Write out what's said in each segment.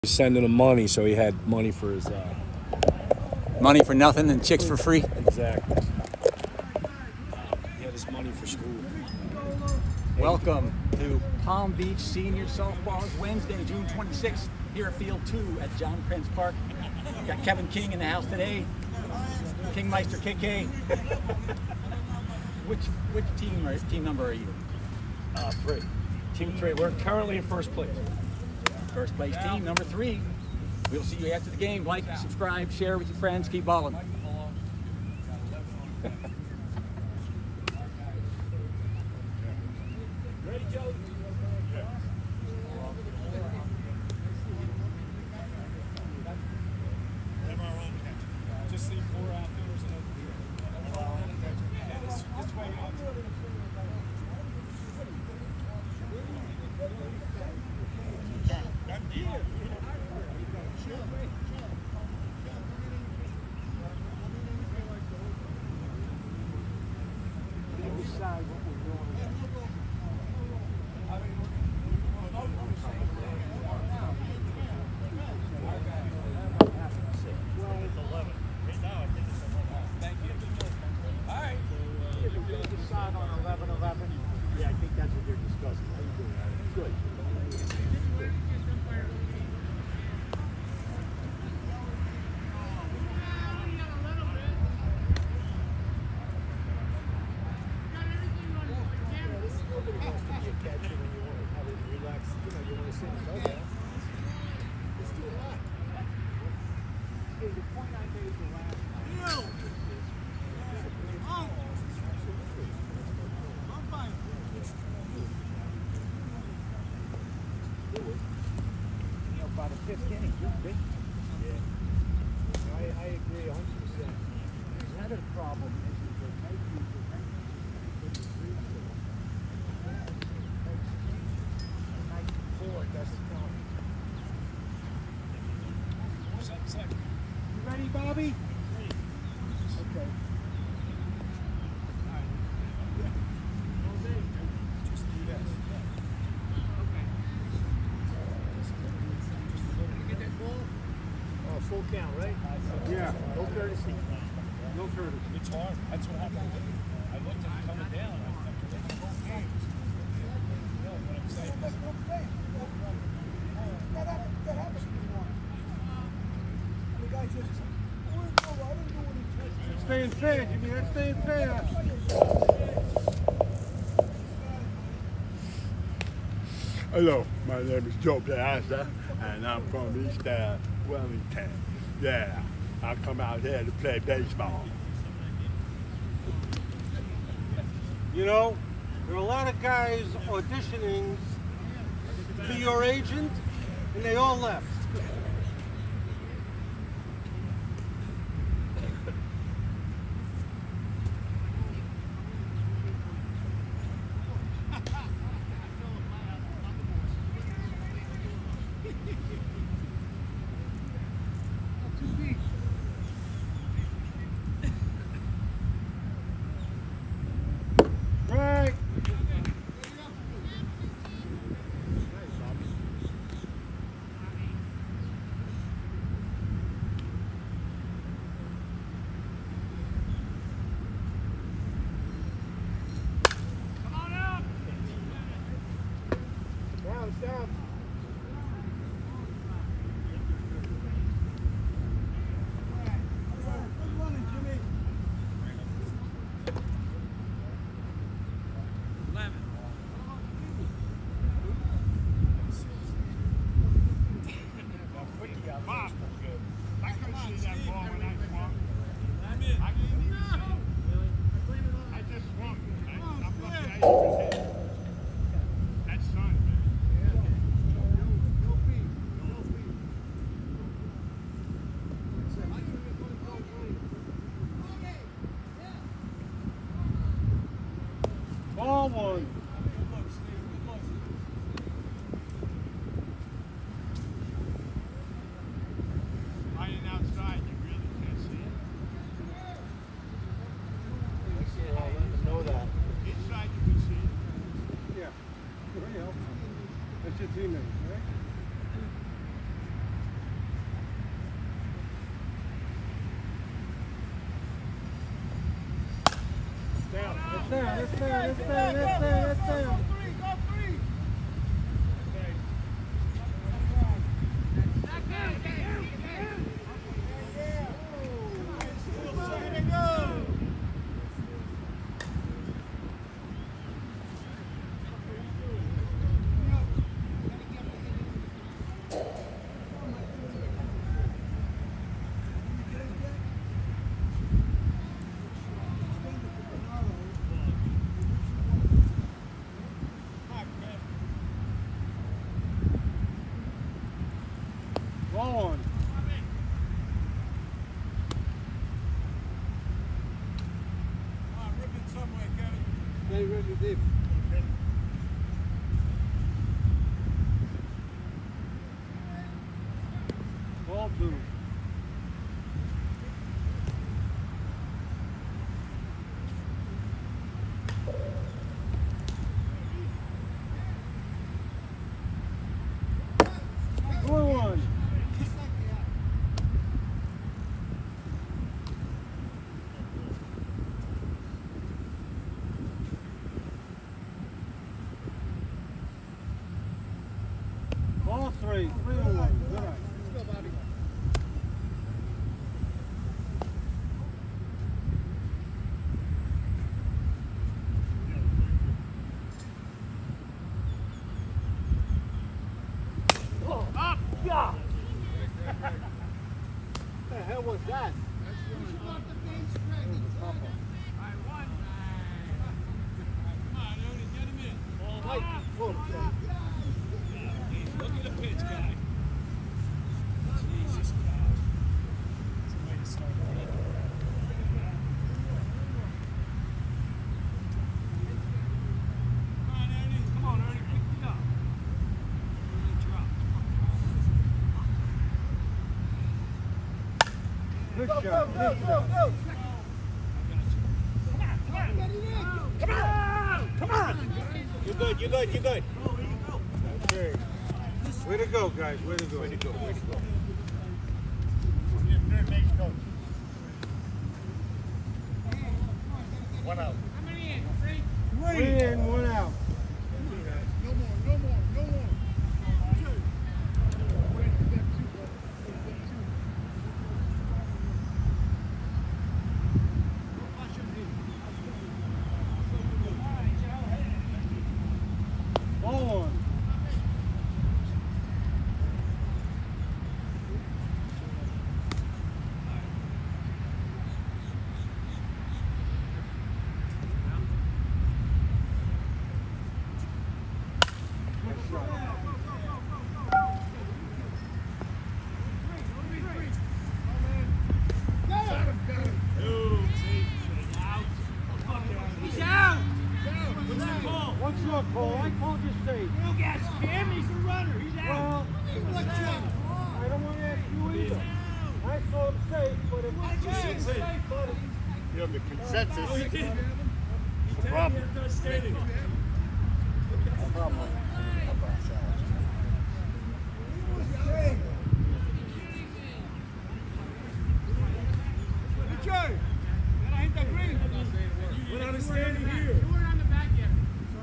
Sending him money, so he had money for his money for nothing and chicks for free. Exactly. He had his money for school. Welcome to Palm Beach Senior Softball. It's Wednesday, June 26th, here at Field 2 at John Prince Park. Got Kevin King in the house today. Kingmeister KK. Which team number are you? 3. Team 3. We're currently in first place. First place team, number 3. We'll see you after the game. Like, subscribe, share with your friends. Keep balling. Ready, Joe? Just see 4 outfielders and this way out. Decide what we're doing. All right. If we're going to decide on 11-11, yeah, I think that's what they're discussing. How you doing? Good. By the 5th inning, you're big. Yeah. I agree 100%. The other problem is that they make you the night before it doesn't count. You ready, Bobby? Okay. Just do this. Full count, right? Yeah. No courtesy. No courtesy. It's hard. That's what happened. I looked at it coming down. I thought, you know what I'm saying? That happens anymore. The guy just, I didn't do what he said. Staying fair, Jimmy. That's staying fair. Hello, my name is Joe Piazza, and I'm from East Wellington. Yeah, I come out here to play baseball. You know, there are a lot of guys auditioning to be your agent, and they all left. Right. Come on up. Down, down. It's down. On. Stay really deep. Ball two. One. Ball three. 3-1. Good eye. Let's go, Bobby. Up! Yeah! What the hell was that? Look at the pitch, guy. Jesus God. That's a way to start the game. Come on, Ernie, pick it up. Good shot. Good shot. Come on! You're good. Okay. Way to go, guys. Way to go. One out. Three in, one out. No more. Ball on. He's out! What's the call? What's your call? I called you safe. No gas him, he's a runner, he's out. Well, I don't want to ask you either. I saw him safe, but it was safe. You have the consensus. Oh, he did. He No told problem. me after I skated. No problem. When I was standing here. You weren't on the back yet.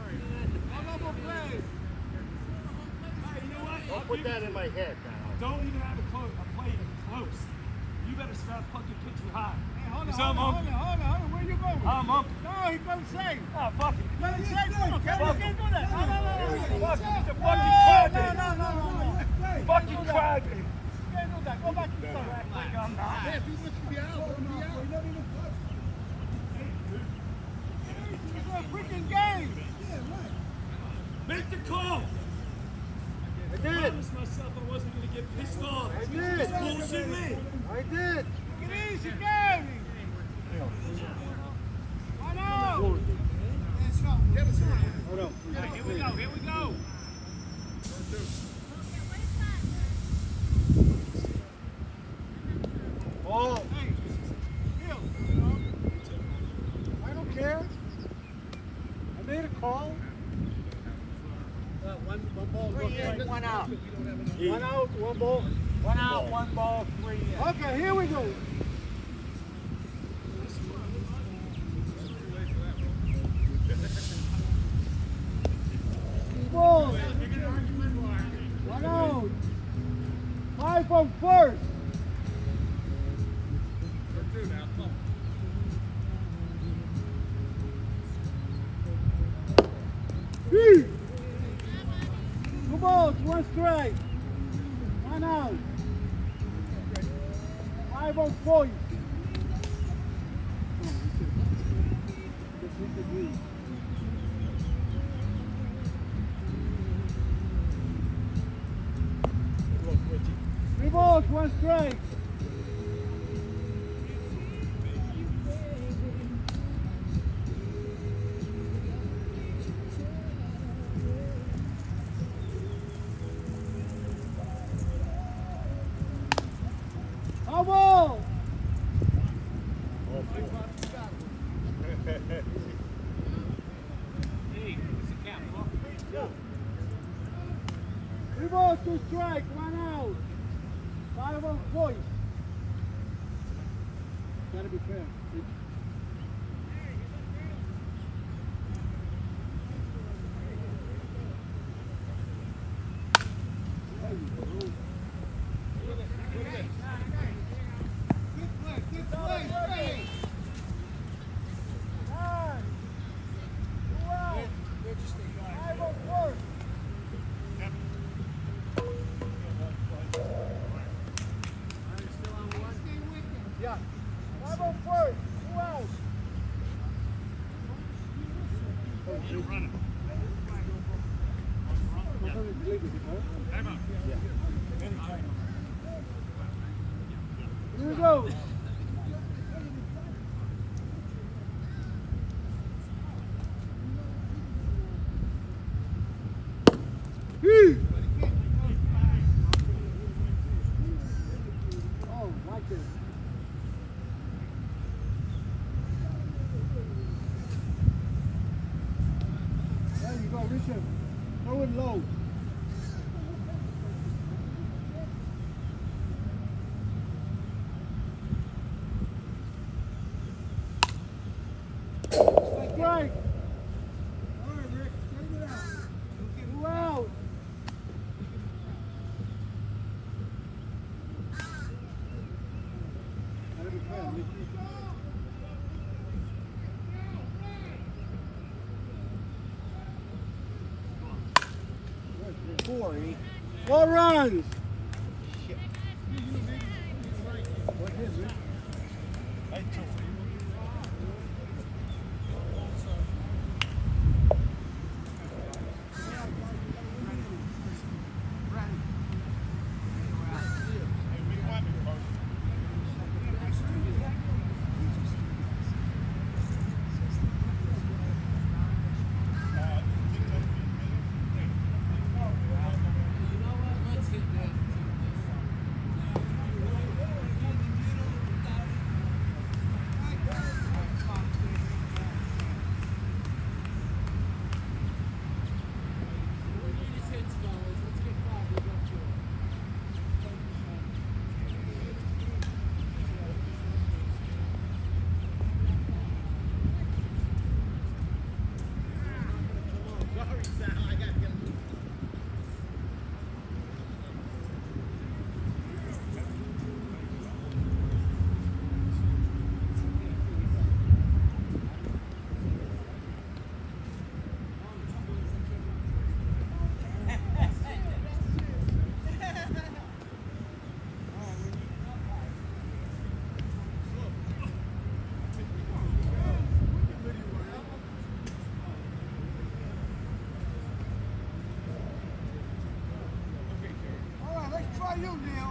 Hey, you know what? Don't put that in my head now. Don't even have a play close. You better start fucking pitching high. Hold Cause I'm up. Where you going? I'm up. No, he's going safe. Oh, fuck it. Let him safe. Come on, Kevin. You can't do that. No. Fuck it. He's a fucking crybaby. No. Fucking crybaby. You can't do that. Go back to the start. Act like I'm not. It's a freaking game. Make the call. I I did. promised myself I wasn't going to get pissed off. I did. Just bullshit me. I did. Take it easy, Gary. I know. Hold on. Here we go. Ball. I don't care. I made a call. One ball. One out. One out, one ball. One out, one ball, 3 in. Okay, here we go. 5 on first. Two balls, 1 strike. 1 out. 5 on point. Three balls, 1 strike. Foul ball. Three balls, 2 strike, 1 out. 5 on point. Gotta be fair. Yeah. 5 on first. 2 out. Here we go. Oh, like this. There you go, Richard. Throw it low. Strike. All right, Rick. Straighten it out. 2 out. Gotta be fair, Rick. Corey. 4 runs. What is it? you, Neil.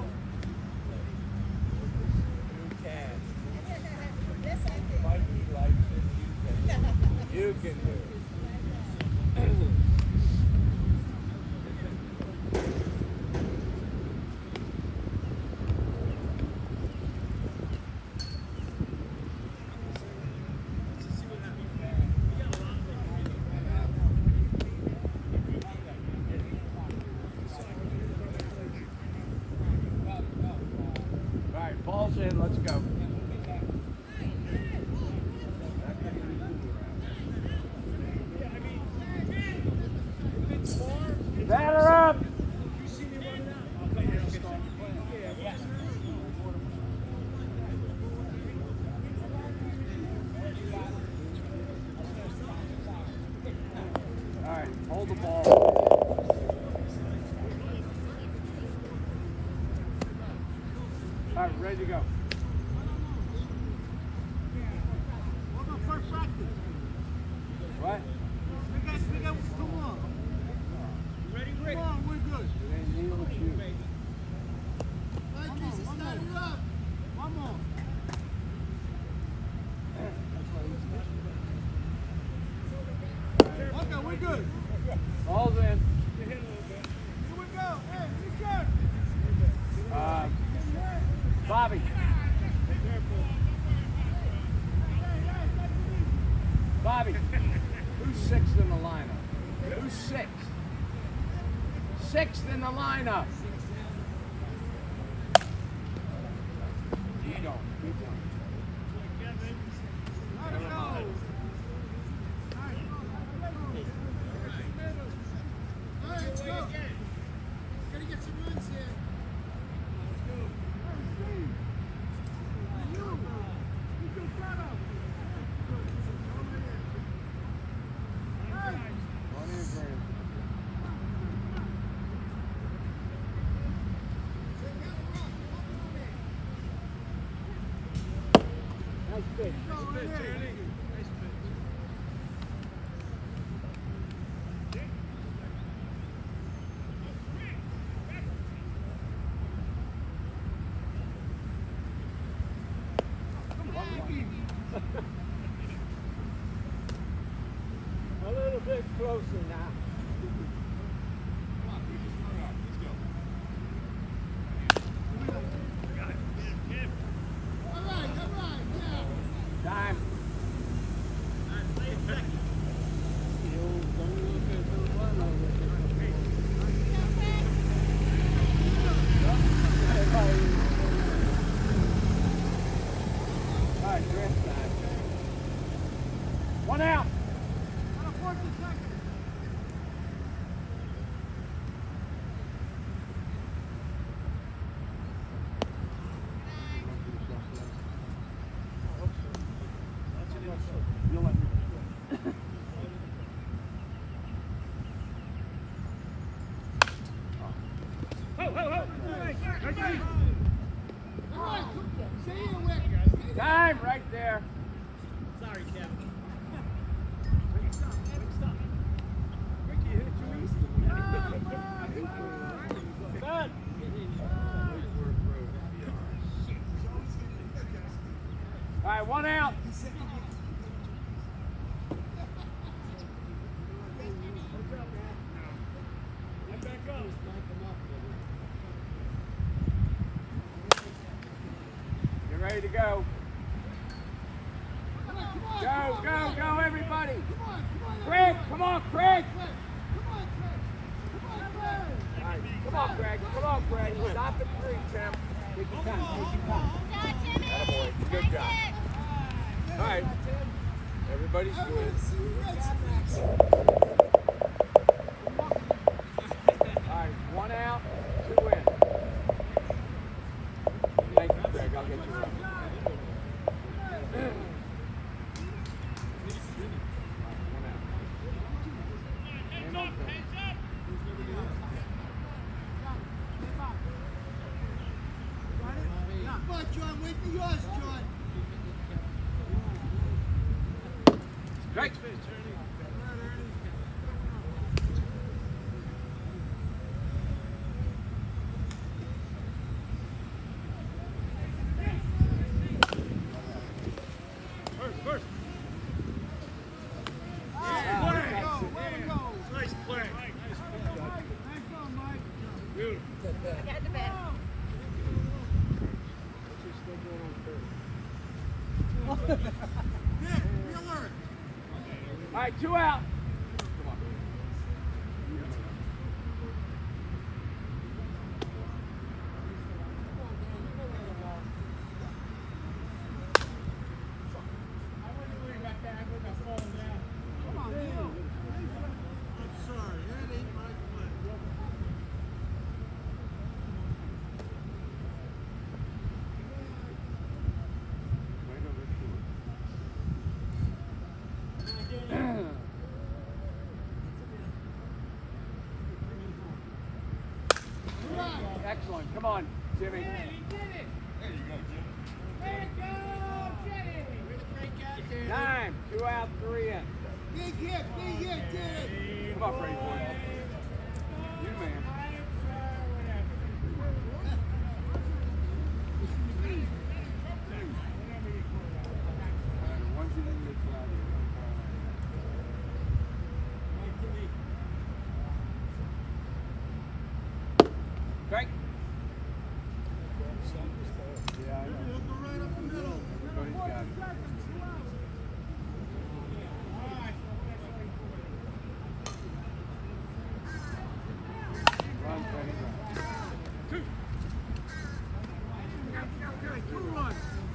You can. Yes, I can. Mikey likes it. You can do it. All right, ball's in, let's go. Batter up! You see me running out? I'll play your start. hold the ball. All right, ready to go. What about first practice? What? We got 2 more. Ready, Rick? Come on, we're good. It ain't me with you. One more. Okay, we're good. Ball's in. Here we go. Hey, we good. Bobby. Bobby, who's sixth in the lineup? Who's sixth? Sixth in the lineup. You don't. Let's go. Gotta get some runs here. A little bit closer now. Time. All right, dress time. One out. You'll let me. Time right there. Sorry, Kevin. Good. All right, one out. You're ready to go. Go, go, go, everybody. Craig, come on, Craig. All right, come on, Craig. Come on, Craig. Stop at 3, Tim. Take your time. Take your time. Attaboy. Good job. All right. Everybody's good. All right, one out, 2 in. Thank you, Craig. I'll get you right. Come on, John, wait for yours, John. Great. First. Nice play. Nice go, Mike. Beautiful. Get the bed. Nick, be alert. All right, 2 out. Come on, Neil. I'm sorry, that ain't my play. Come on, Jimmy. There you go, Jimmy. Time. 2 out, 3 in. Big hit, Jimmy. Come on, Freddie boy. You the man. Great. Yeah, I know. Right up the middle. Everybody's got it. Run, Freddie, run. Two runs.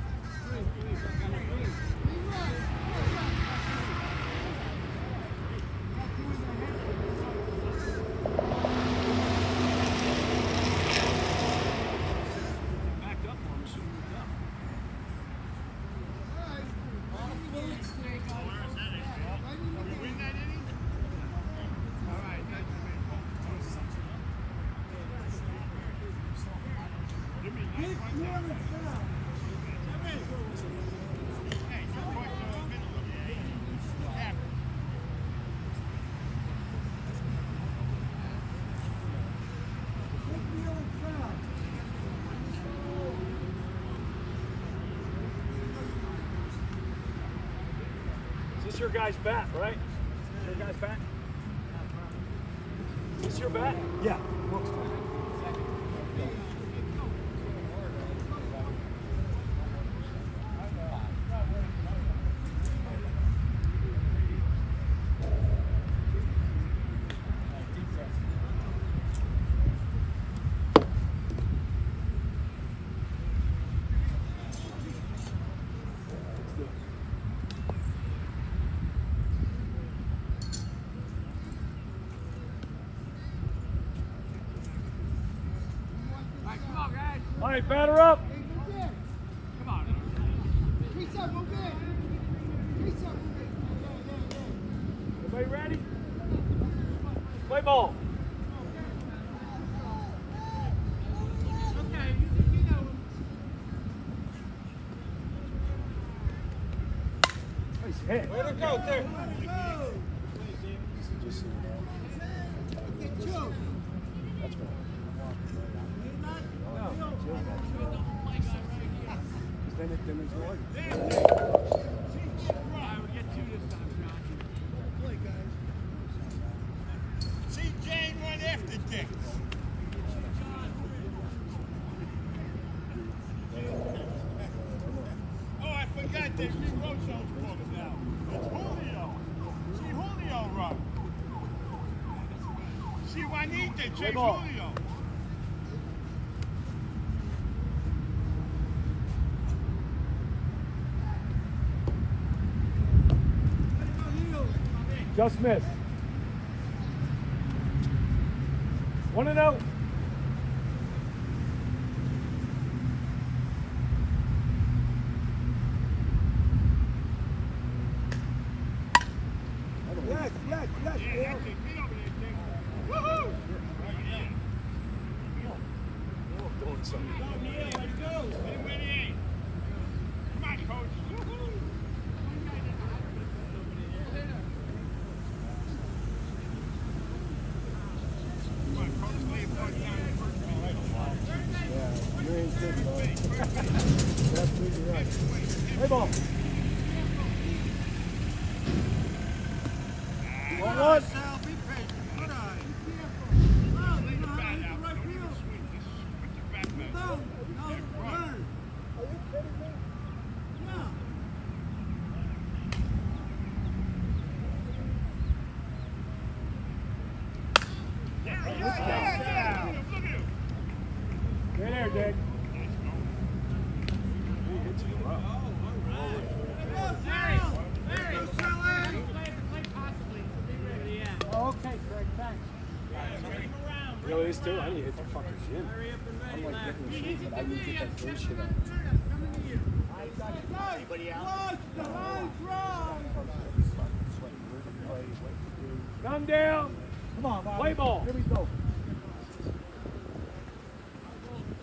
Backed up on him, shouldn't have done. We win that inning? All right, thank you, man. Give me a nice one. Hey, you're right to the middle of the eight. Half. Is this your guy's bat, right? Your guy's bat? Is this your bat? Yeah. All right, batter up. Come on. Everybody ready? Play ball. Nice hit. Way to go, there. See, Jane went after Dick. Oh, I forgot they rewrote those books now. It's Julio. See Julio run. See Juanita, Chase ball. Julio. Just missed. 1-0. Yes, yes, yes, Yeah, Bill. that's it. Get over there, Dick. Woohoo! Oh, yeah. Doing something. Hey, where he ain't. Come on, coach. Woohoo! Come on, coach. Lay your butt down and work. All right, Yeah, you ain't kidding, though. That's pretty right. Play ball. One. Sal, be patient. Good eye. lay the bat out. Don't even swing. Just put your bat back. Yeah, run. Yeah, yeah. Look at him. Right there, Dick. Oh, okay, Craig, thanks. You know what it is too? I need to hit the fucking gym. I'm like getting the shit, but I need to get that first shit on. Anybody out? Come down. Come on, Bobby. Play ball. Here we go.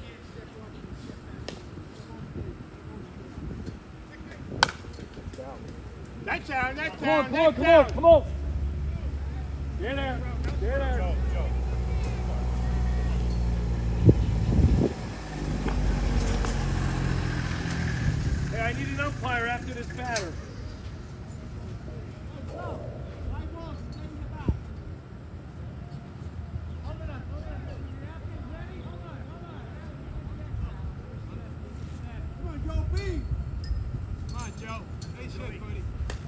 That's down, that's Come on, down, come on, that's come down. on, come on. Get there, get there. Hey, I need an umpire after this batter. Come on, Joe B. Come on, Joe. Hey, shit, buddy.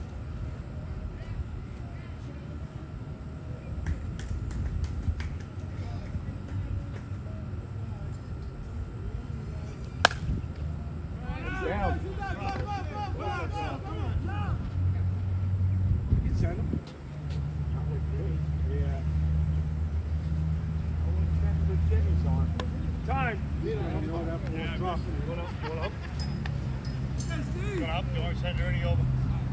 Down. You can send him. Yeah. Time. Drop. Go up, go send Ernie over.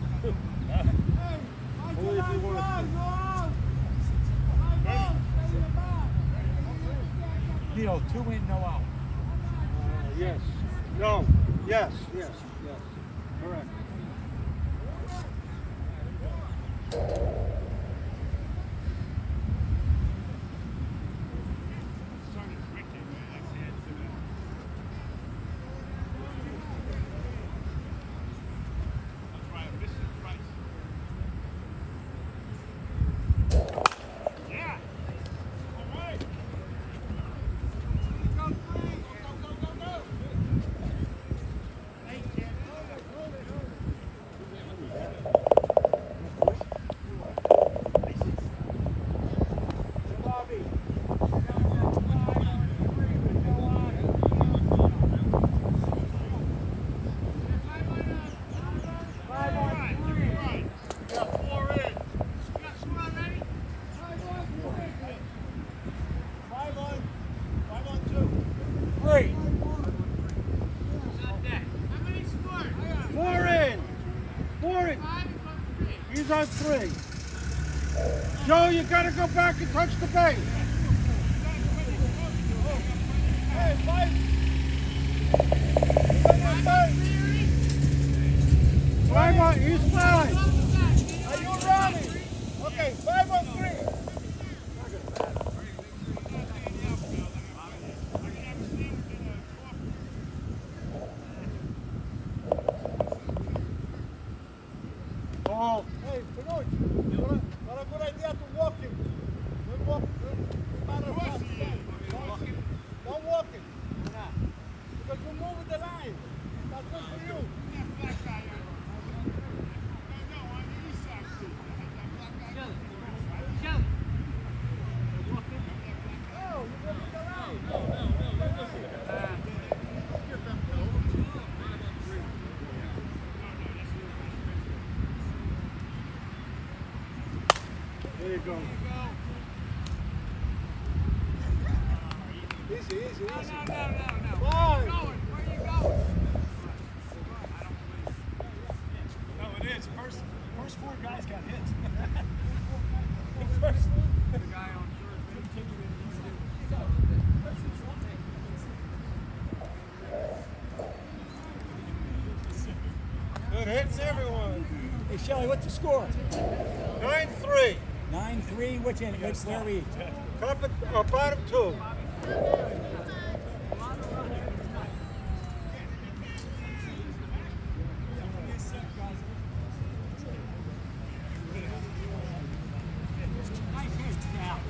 Only if you want to. Leo, 2 in, no out. Yes. No. Yes. Yes. Yes. Correct. He's on 3. Joe, you gotta go back and touch the base. Hey, fight. Five on, he's 5. Are you ready? Okay, 5 on 3. Ball. Hey, Pinocchio, what a good idea to walk him. Don't walk him. Don't walk him. Because you move with the line. That's good for you. There you go. Easy, easy, easy. No. Why? No, it is. First 4 guys got hit. The guy on third continuing. Good hits, everyone. Hey, Shelly, what's the score? 9-3. 9-3. Which inning? Where are we? Top of, bottom 2. Nice hit, Sal.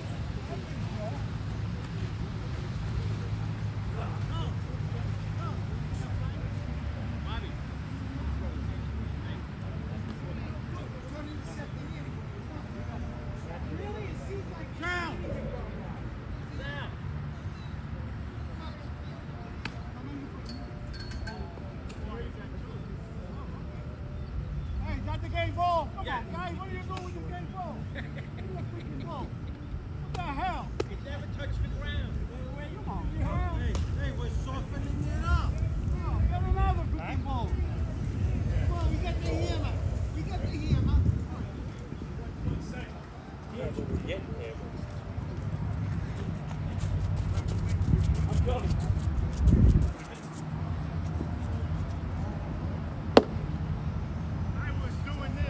Hey, is that the game ball? Come on, guys. What are you doing with the game ball? Give me a freaking ball. What the hell? It never touched the ground. Come on, the hell? Hey, we're softening it up. No, get another freaking ball. Come on, we got the hammer. We got the hammer. I'm coming. I was doing this.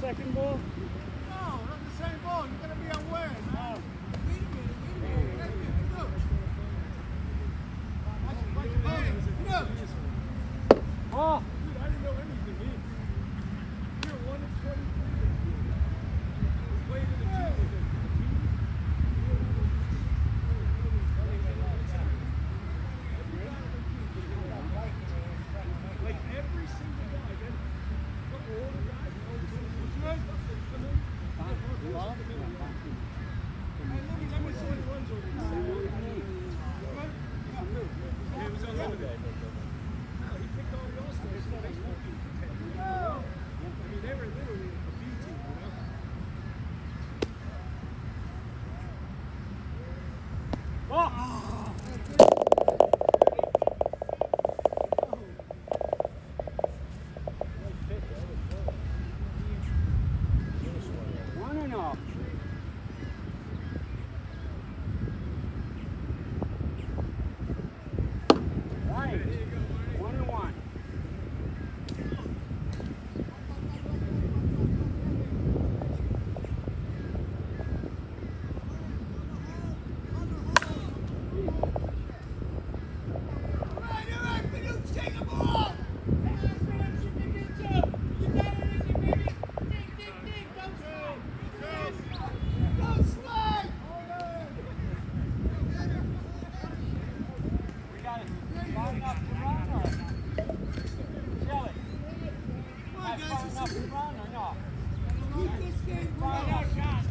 second ball? No, not the same ball. You're gonna be aware. Oh. Wait a minute. Look. Look. Oh! Dude, I didn't know anything either. You're 1 of 23. Played in the team with him. Like every single guy, then all the guys, all the good. Hey, let me see the runs over there. Yeah, it was unlimited. No, he picked all the All-Stars in the baseball team for 10 years. I mean, they were literally a B team, you know? One and off. Right. 1 and 1. We got it. Far enough to run or? Shelly. Not far enough to run or not? Far enough.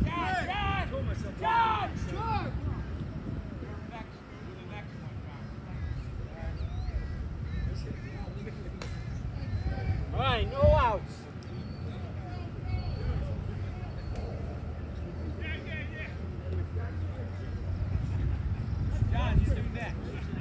John! All right, no outs. John, you do next.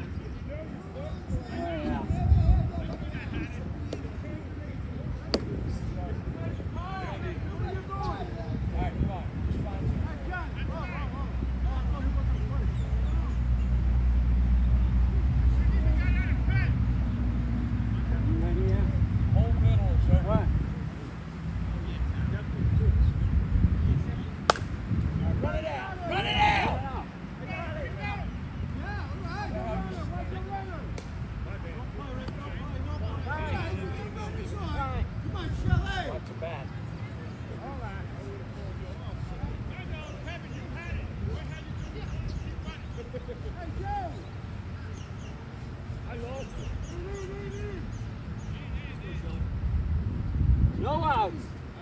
No outs.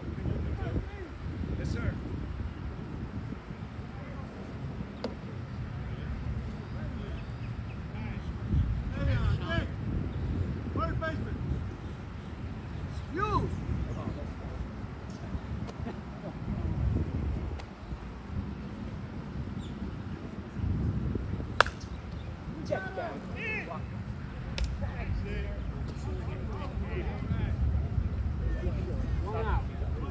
Yes, sir. Third baseman. You. Check down. One out.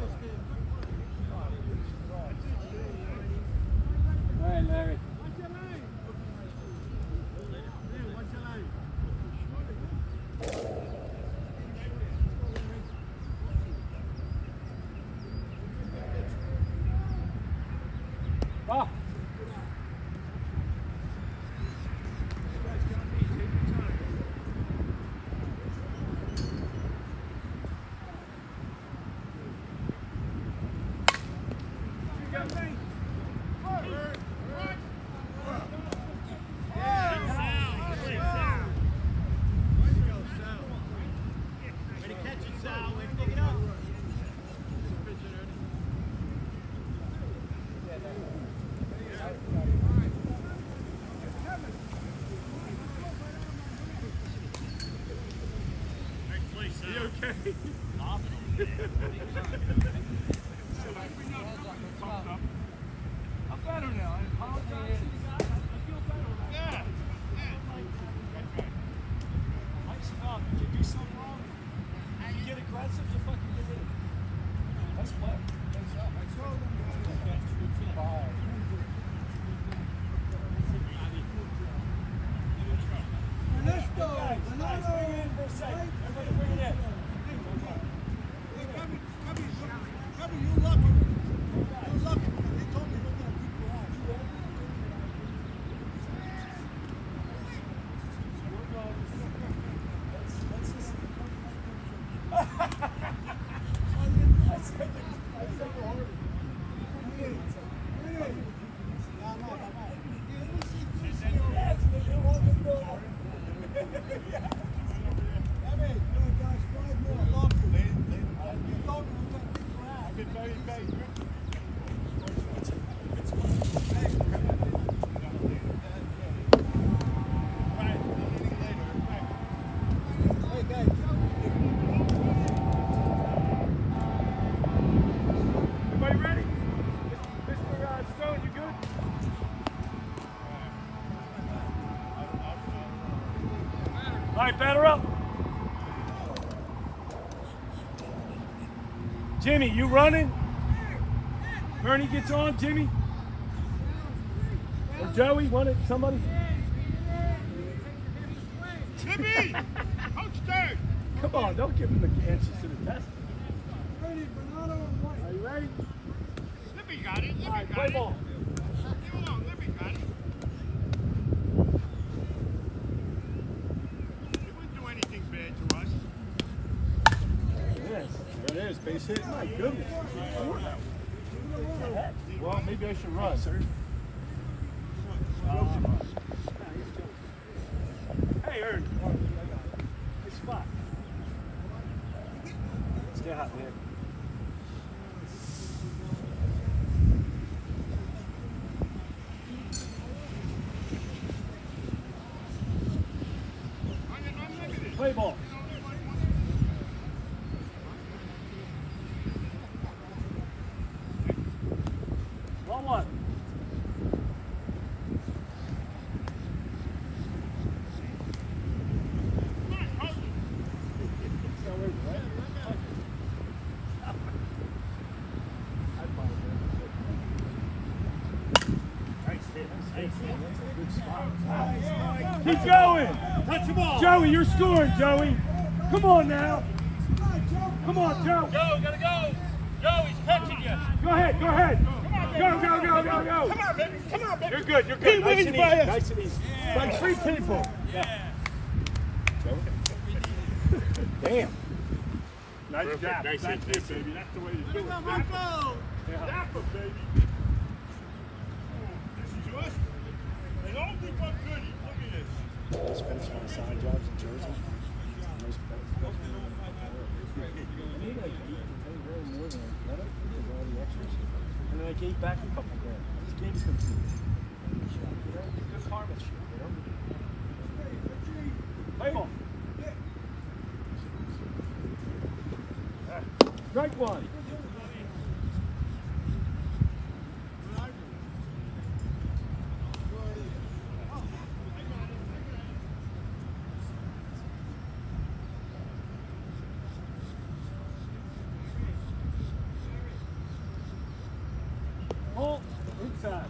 All right, Larry. Watch your line. Yeah, watch your line. Oh. I'm better now. I apologize to you guys. I feel better. Yeah. Life's enough. If you do something wrong, if you get aggressive, you fucking get rid of it. That's what. I told them. Let's go. Guys, bring it in for a second. Everybody bring it in. Cover you. batter up. Jimmy, you running? Bernie gets on, Jimmy. Or Joey, want it? Somebody? Jimmy! Coach Dirk! Come on, don't give him the answers to the test. Ready, Bernardo and White. Are you ready? Libby got it. Libby All right, got play it. ball. Leave him alone. Libby got it. He wouldn't do anything bad to us. Yes, there it is. Base hit. My goodness. Well, maybe I should run. Hey, Ern. Good spot. Stay hot, man. Play ball. 1-1. Keep going. Touch the ball. Joey, you're scoring, Joey. Come on now. Come on, Joe. Joe, gotta go. Joe, he's catching you. Go ahead, go ahead. Go, go, go, go, go. Come on, baby. Come on, baby. You're good, you're good. He Nice wins and by easy, us. nice and easy. Like 3 people. Yeah. Damn. Nice Perfect. job. Nice That's hit, it, baby. That's the way to do it. Marco! Zap him, baby. This is yours. And don't think I'm goody. Look at this. Just finished my side jobs in Jersey. I need like 8 to 10 grand more than I let him because all the extras. And then I gave back a couple grand. I just gave it to him. You know, good karma shit, you know? Play ball. Strike one. Ball inside.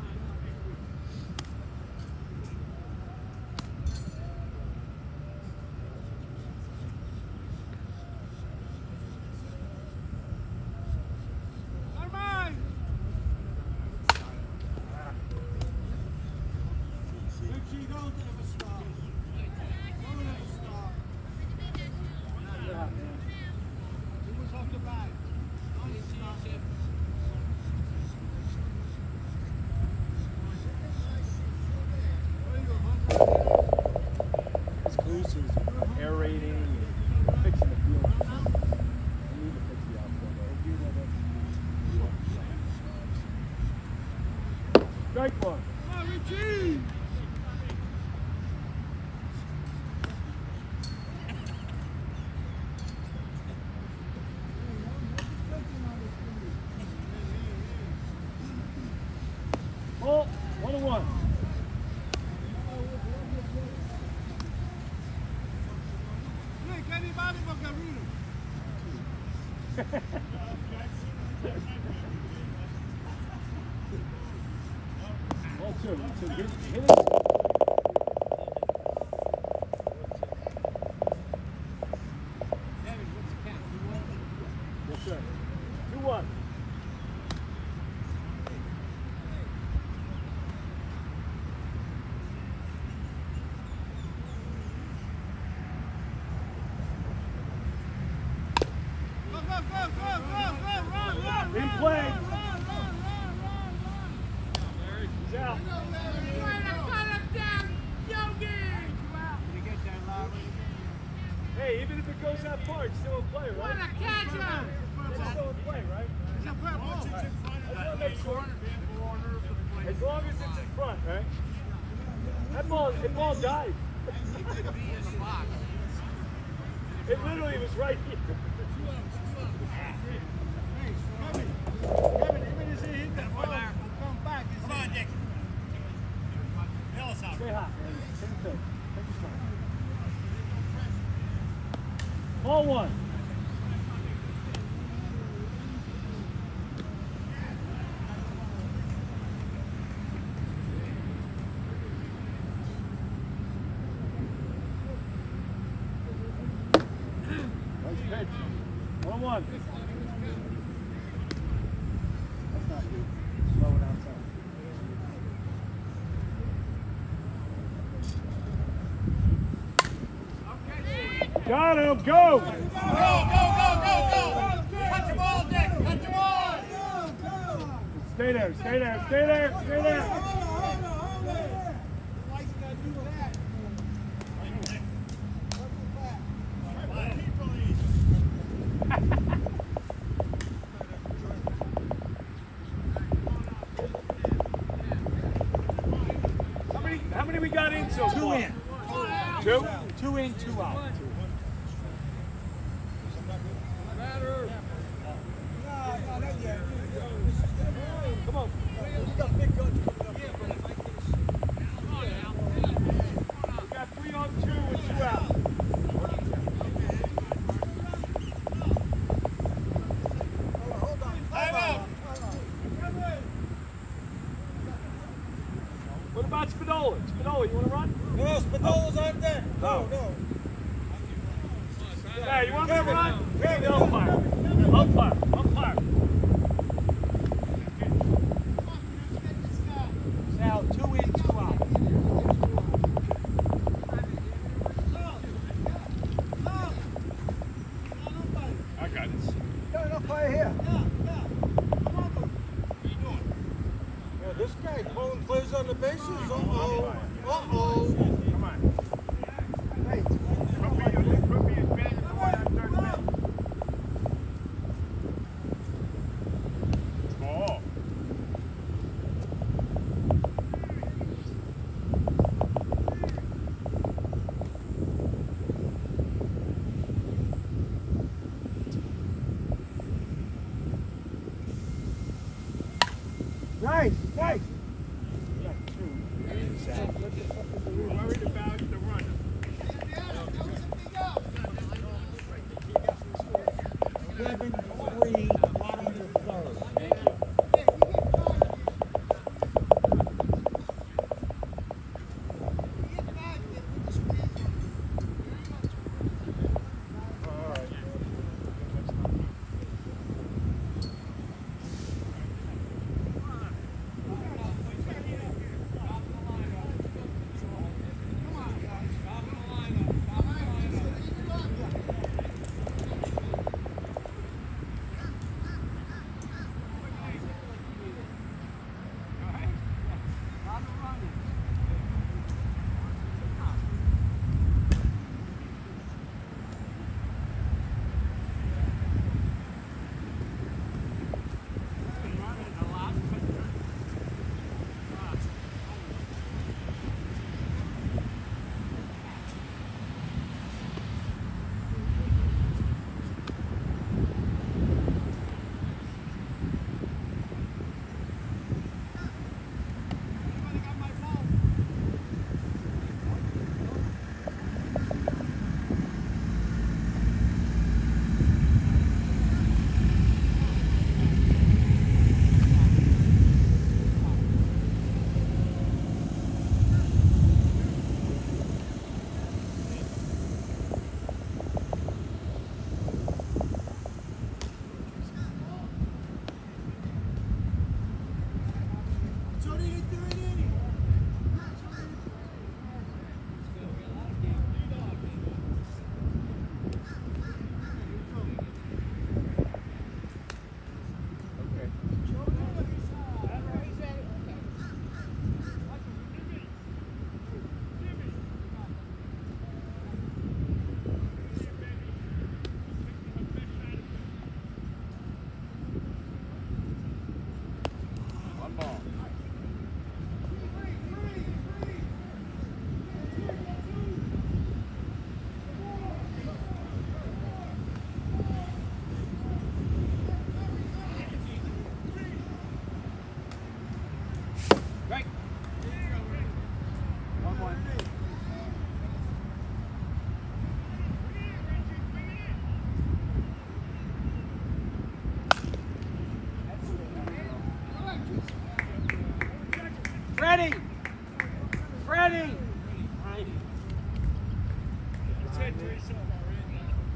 Armand! Richie, don't ever stop. Don't ever stop. He was off the back. Don't stop. His clues is aerating and fixing the field. I need to fix the outfield. Strike one. Come on, Richie! Ball 1-1. Rick, anybody but Garrido. Ball 2. So hit it. Yes, sir. 2-1. Go, go, go, go, run, run, In run, play. run, run, run, run, run. He's out. Hey, even if it goes that far, it's still in play, right? It's still in play, right? It's a fair ball. I just want to make sure. As long as it's in front, right? That ball died. It literally was right here. Kevin, even if he hit that ball, come back. Come on, Dick. Nail us out. Stay hot, man. Same thing. Take your time. 1-1. Nice pitch. 1-1. That's not you. Slow it outside. Got him. Go. Stay there. Stay there. Stay there. Stay there. How many we got in so far? 2 in. 2? 2 in, 2 out. Come on. We got 3 on 2 with 2 out. What about Spinola? Spinola, you want to run? No, Spinola's on deck. No. Yeah, you want me to run? The umpire. Umpire. Sal, 2 in, 2 out. I got it. Yeah, this guy calling plays on the bases. Uh-oh. Uh-oh. Come on. Hey, could be as bad as the one on third base. Ball. Nice. We're worried about the runner. 11-3, bottom of the third. Thank you. Freddie! Freddie! It's head to yourself already.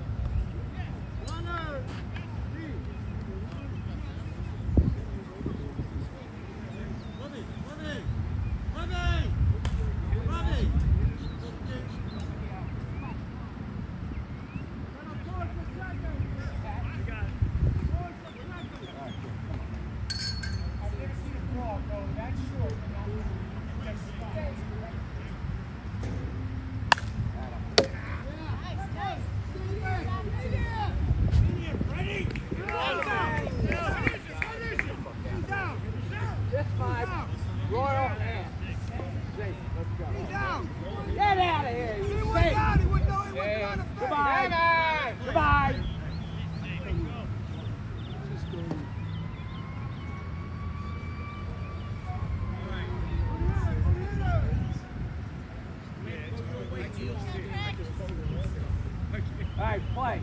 All right, play.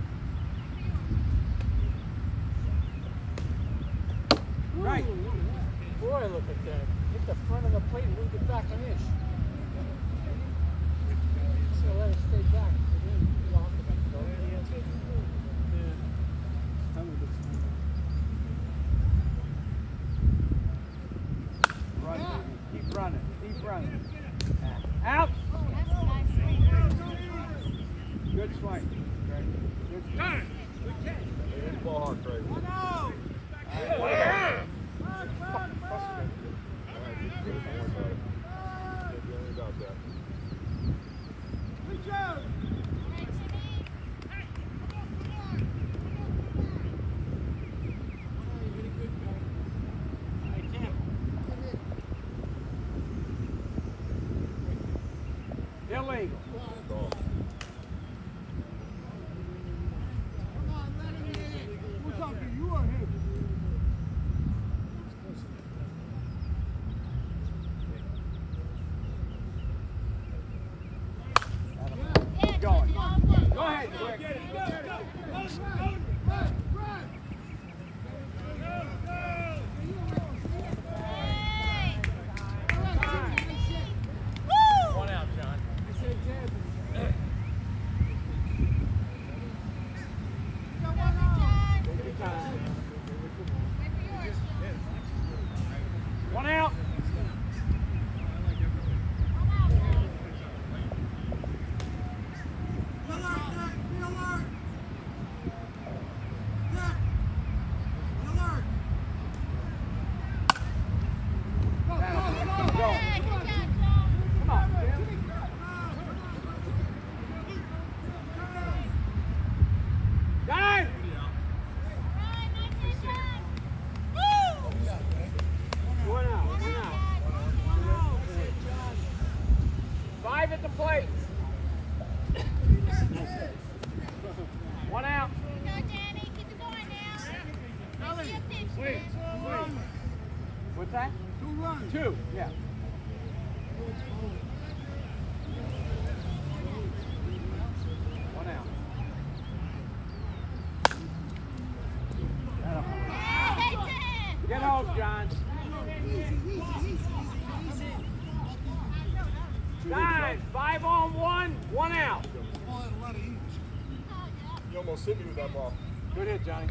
Right. Boy, look at that. Hit the front of the plate and moved it back an inch. So let it stay back. Run, keep running, keep running. Out. Good swing. Good swing. Ball hard, Craig. Illegal. Keep going. Go ahead, quick. One out, John. Take your time. One out. Come on, Tim. Guys! One out. Five at the plate. One out. What's that? 2 runs. 2, yeah. One out. Get home, John. Guys, 5 on 1, 1 out. You almost hit me with that ball. Good hit, Johnny.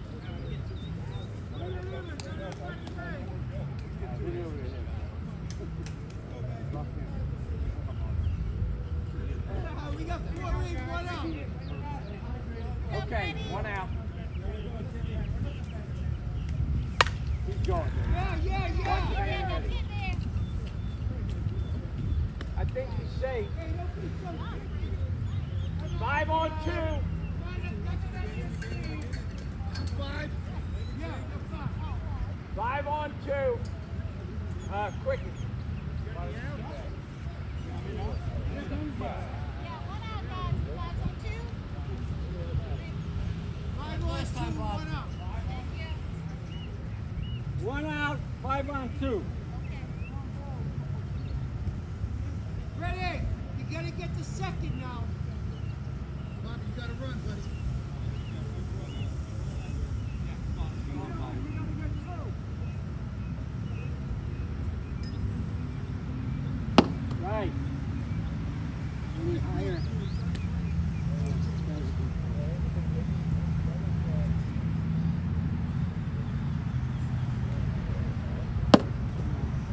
Okay, 1 out. Keep going. I think he's safe. 5 on 2. 5 on 2. Quick. One out, 5 on 2. Ready? You gotta get the second now. Bobby, you gotta run, buddy.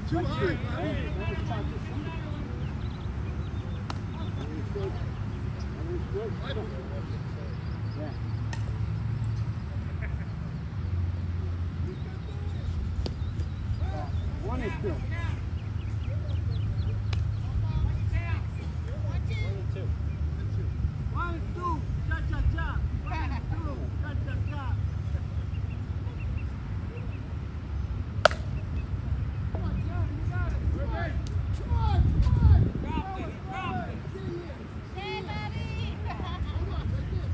Too high. One and two. One, two. Cha, cha, cha. One, two. Cha, cha, cha. Come on, John. You got it. Come on. Come on. Come on. Dropped it. He dropped it. Hey, Bobby! Hold on. Like this.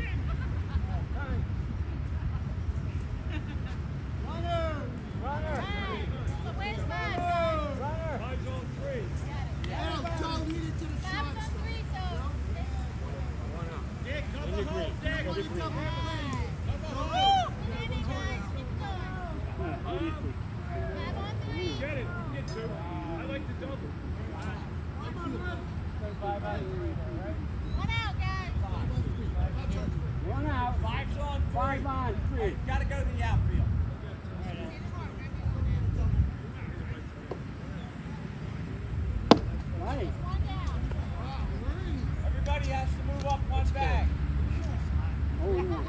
Hey, so where's Bob? Five's on three. Now, Joe, lead it to the Bob's shots. on three, so. Dick, come the hole, Dick. What are you talking about? Woo! Danny, guys, keep going. Bob on three. Get it. Get two. I like the double. One out, guys. One out. Five's on three. Five on three. Gotta go to the outfield. Right. One down. Everybody has to move up one bag. Oh,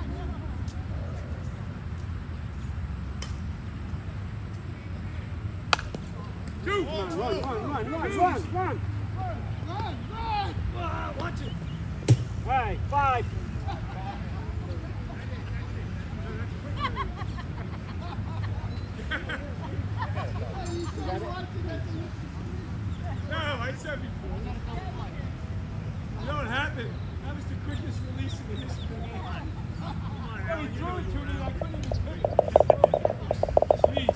Two. run. Run, run. Watch it. All right, five. No, I said before. You know what happened? That was the quickest release in the history of the game. Come on, Alan. He threw it to me. I couldn't even pick it. Jeez.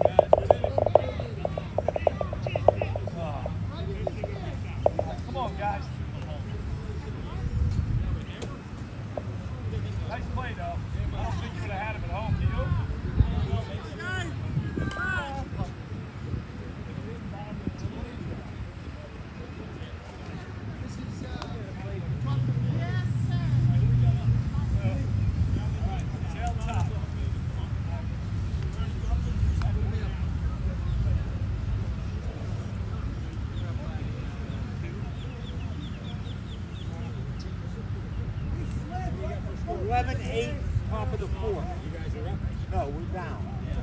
Come on, guys. Nice play, though. I don't think you would have had him at home, do you? Yes, sir. Tail top. Eleven, eight, top of the fourth. You guys are up? No, we're down.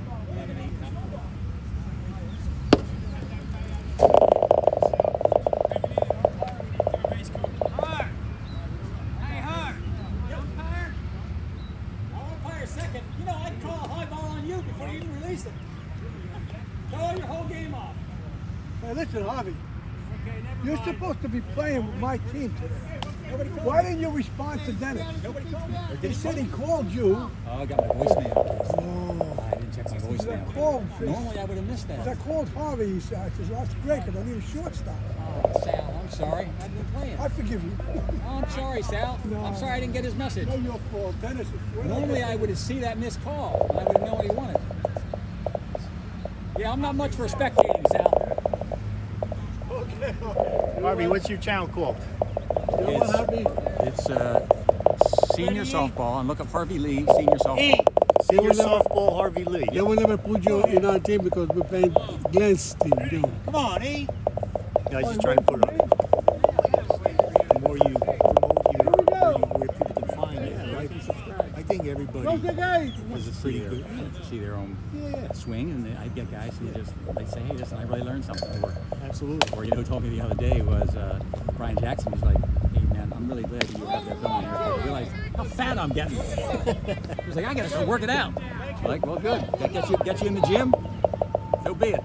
Second, you know, I'd call a high ball on you before you even release it. Throw your whole game off. Hey, listen, Harvey. You're supposed to be playing with my team today. Nobody called Why me. didn't you respond to Dennis? Nobody called me. He said he called you. Oh, I got my voicemail. Oh, I didn't check my I voicemail. called. Normally I would have missed I that. called Harvey. He said, I said, well, that's great because I need a shortstop. Oh, Sal, I'm sorry. I've been playing. I forgive you. Oh, I'm sorry, Sal. No. I'm sorry I didn't get his message. No, your fault. Dennis is Normally I would have seen that missed call and I would have known what he wanted. Yeah, I'm not much for spectating, Sal. Okay. Harvey, what's your channel called? You know what, Harvey? It's senior softball, and look up Harvey Lee, senior softball. Senior softball, Harvey Lee. They will never put you in our team because we're playing Glenn's team. Too. Come on, E. I was just trying to put it on. The more you promote where people can find it, right? I think everybody has a pretty good. See their own swing, and I get guys who just they say, "Hey, listen, I really learned something." Absolutely. Or you know, who told me the other day was Brian Jackson. He's like, "Hey, man, I'm really glad that you have that film there. I realized how fat I'm getting." He's like, "I gotta start working out." I'm like, well, good. That gets you in the gym. So be it.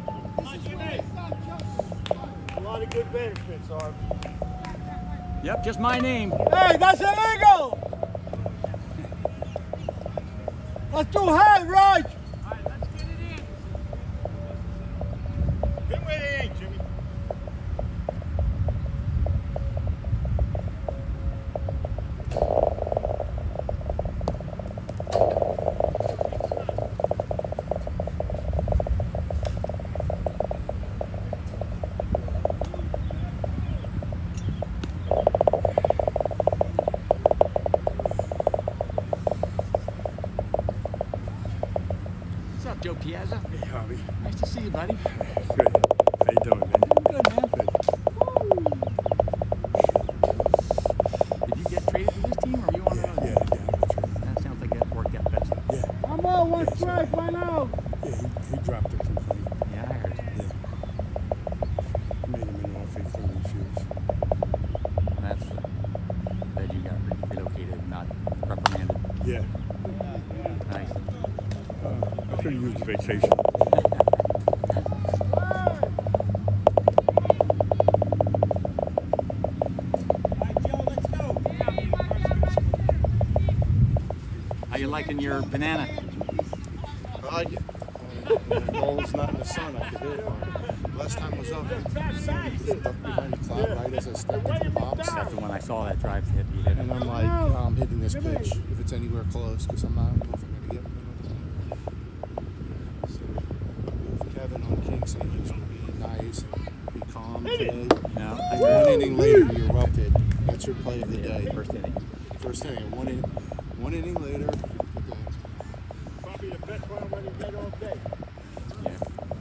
A lot of good benefits, Harvey. Yep, just my name. Hey, that's illegal! That's too high, Raj! Hit where they ain't, Jimmy. What's up, Joe Piazza? Hey, Harvey. Nice to see you, buddy. Good. One strike, one out. Yeah, he dropped it completely. Yeah, I heard. Yeah. Made him an offer he couldn't refuse. That's glad you got relocated, not reprimanded. Yeah. Nice. I should have used vacation. How you liking your banana? When the ball's not in the sun, I could hit it. Last time was up, stuck behind the cloud right as I stepped into the box. That's the one I saw that drive hit. You hit it. And I'm like, I'm hitting this pitch if it's anywhere close because I don't know if I'm going to get it. So, with Kevin on King saying he's going to be nice and be calm today. No. One inning later, you erupted. That's your play of the day. First inning. First inning. One inning later. Probably the best one when he played all day. Yeah.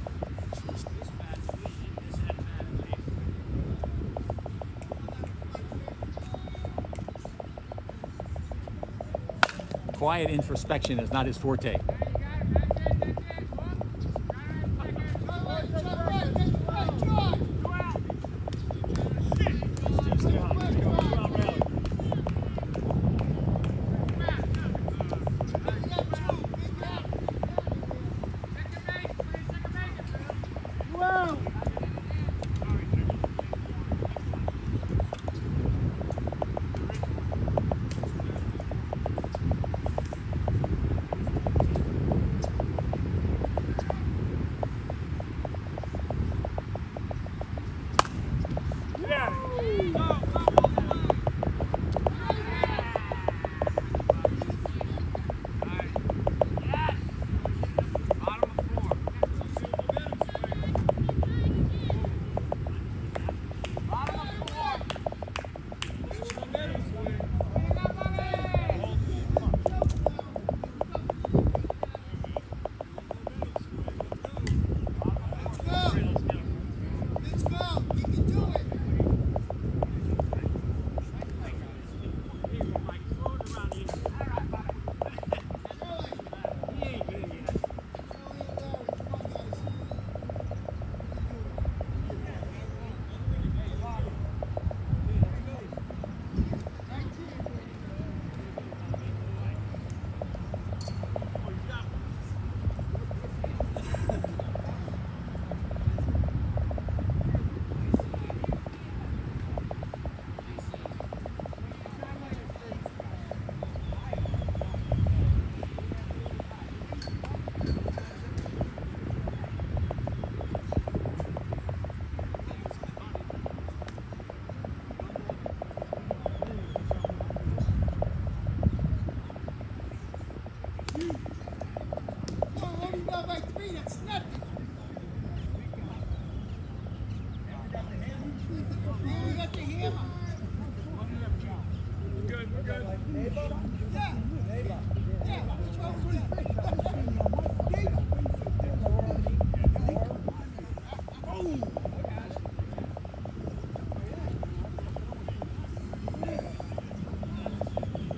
Quiet introspection is not his forte.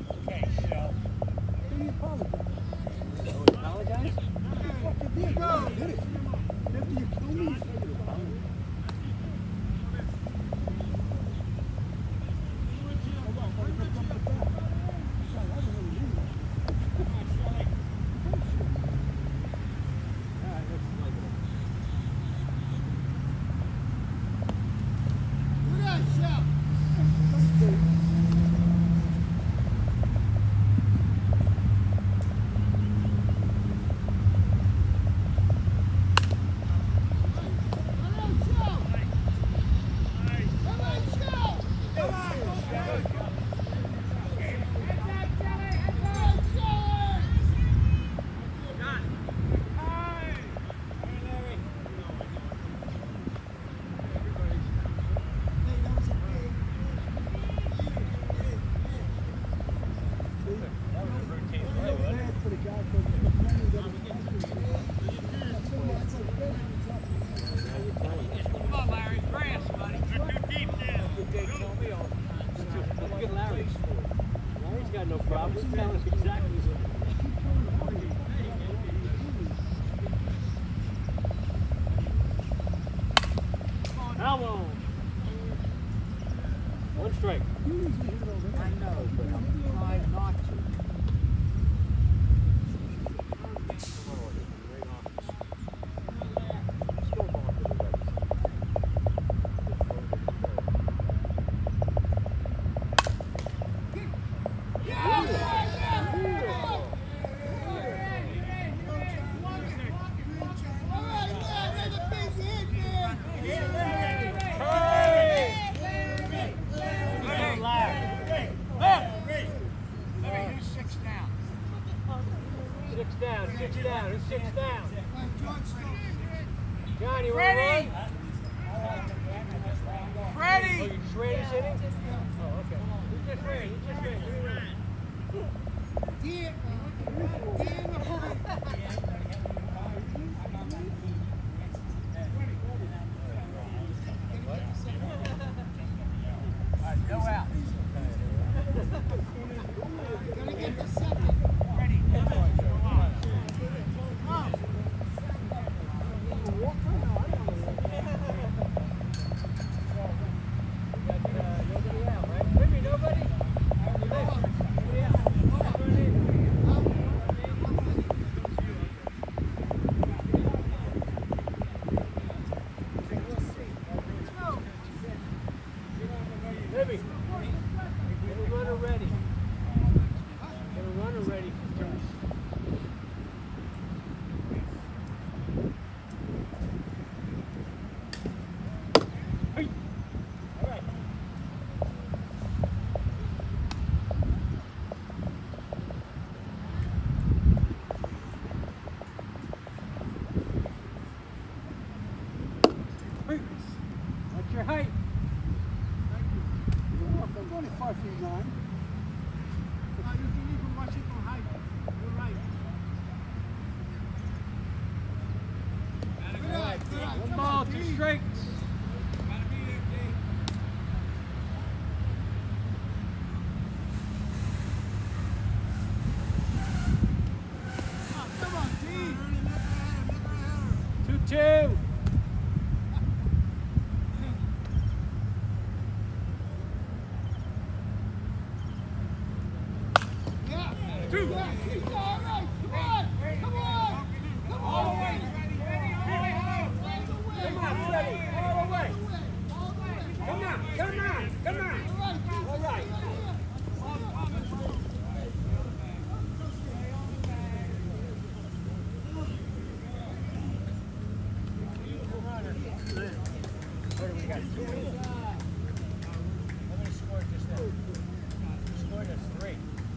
Go! Six down, six down, it's six down. John, you want to Freddie! run? Freddie! Oh, you just ran this inning? Oh, okay. You just ran, you just ran. Give me a run. No out. Gotta get the second. Ready. Nobody out, right? Maybe nobody? Nobody out. Libby, get a runner ready. Get a runner ready for turn. All right. What's your height? I'm only 5'9". You can even watch it from height. You're right. One ball, two strikes. Come on, D. 2-2. Yeah. Two. Yeah, keep going. All right. Come on. Come on. Come on. All the way. Come on, Freddie. All the way. Come on, come on, come on. All right. What do we got? 2 innings. How many scored just now? You scored us 3.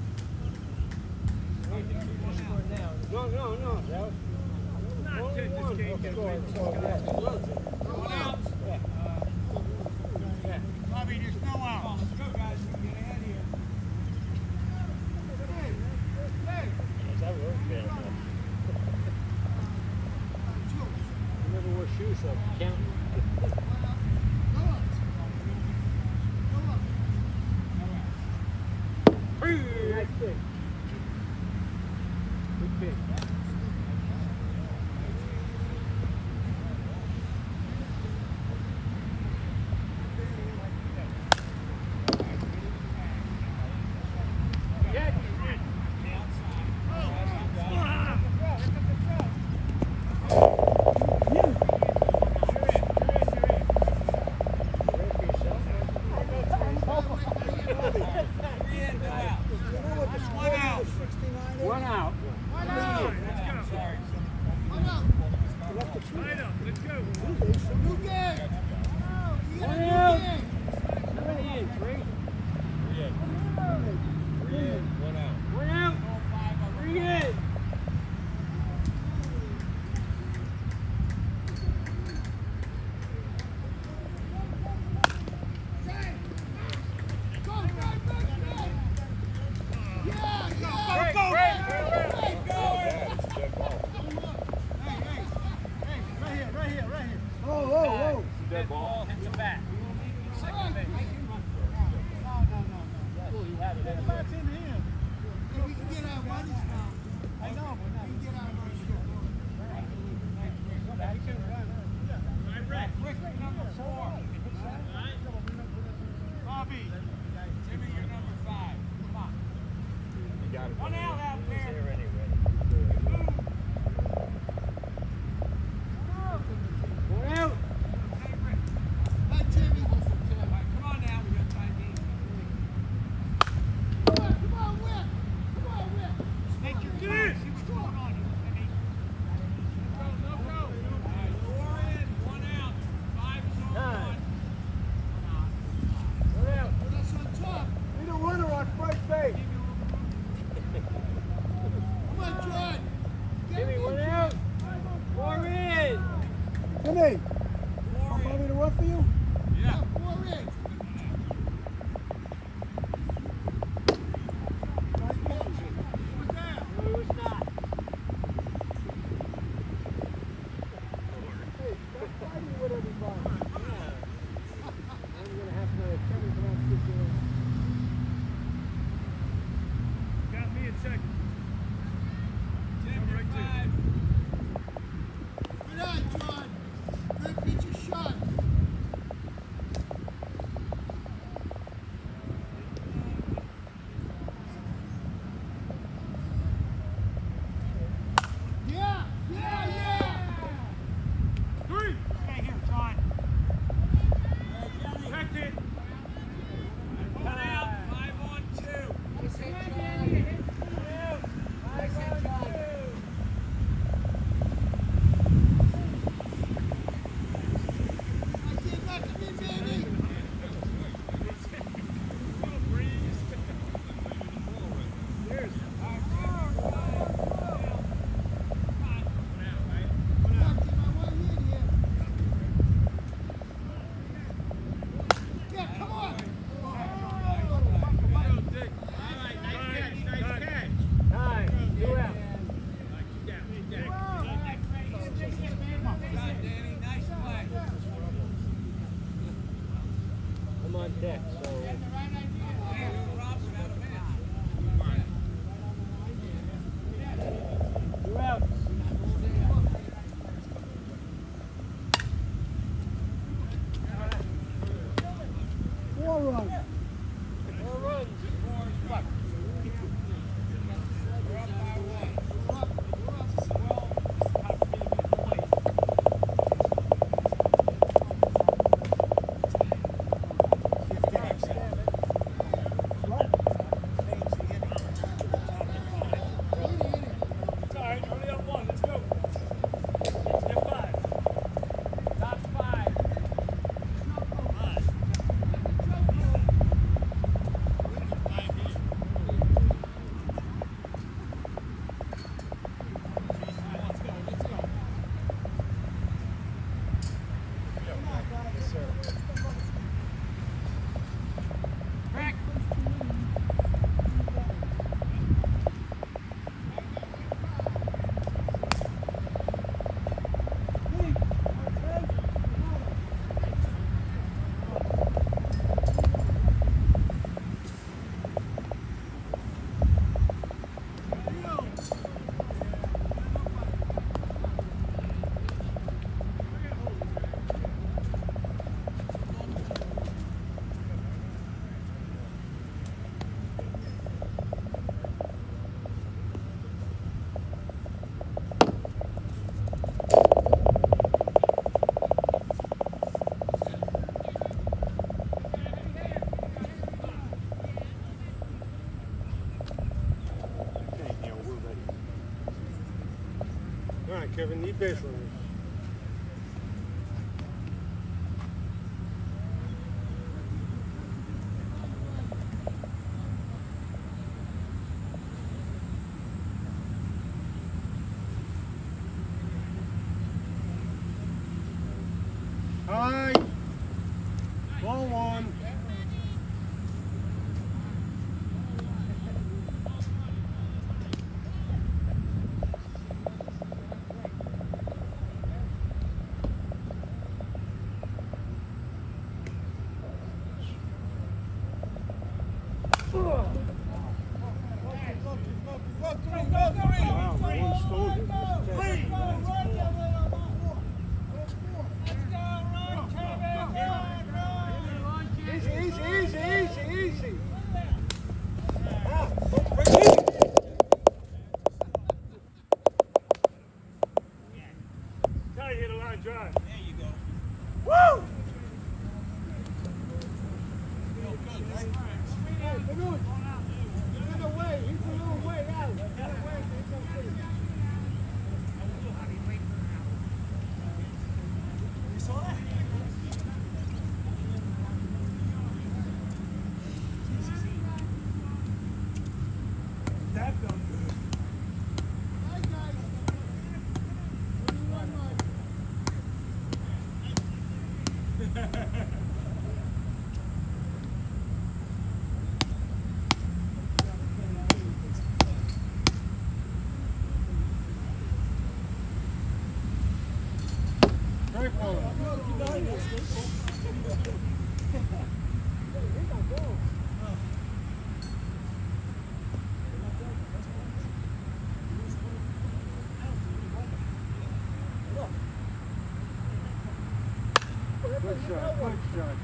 You scored now. No. That was Not only one scored. So that's runs it. Yeah. Bobby, there's no out. Let's go, guys. Get ahead of here. That was bad. You never wore shoes, so count. Nice pick. Good pick. One out. One out. How many in? 3? 3 in. 1 out. 1 out. 3 in. Whoa. Dead ball hits the bat. Second base. No. Yes, you have it. That's in him. right, Kevin, need base runners. Hi. Ball one. Wow, one stone. Easy. Tell you hit a line drive. There you go. Woo! That felt good. Great one. Good shot.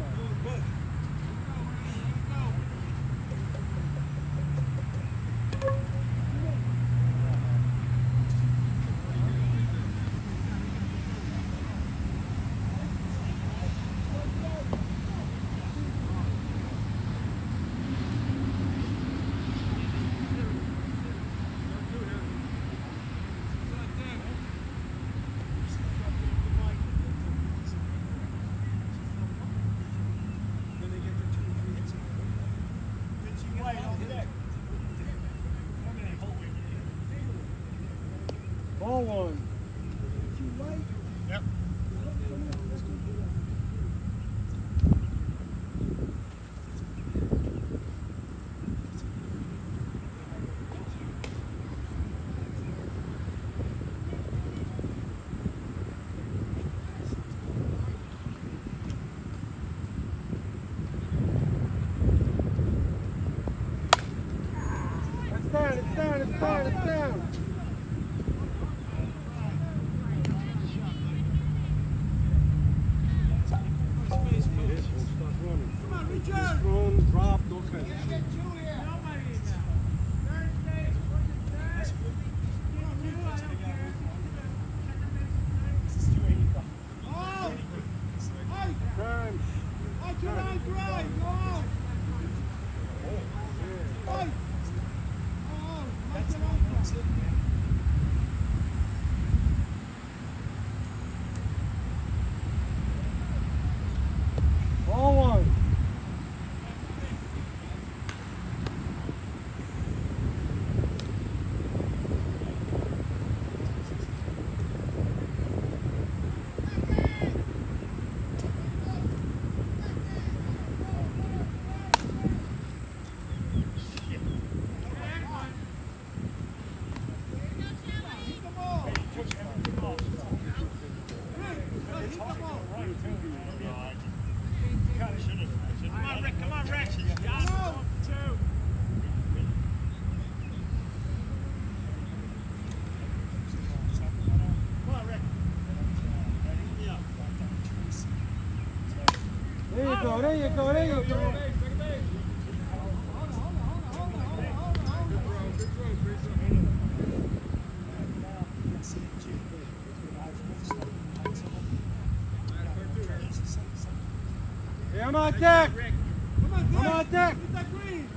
Ball one. Yep. It's down. Come on, Richard. Thrown, dropped, those kinds of shit. Time. Ball one. Come on, Rex. There you go. Hey, I'm on deck. I'm on deck. Get that green.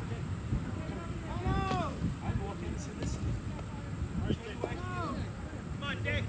Come on. Come on, Dick.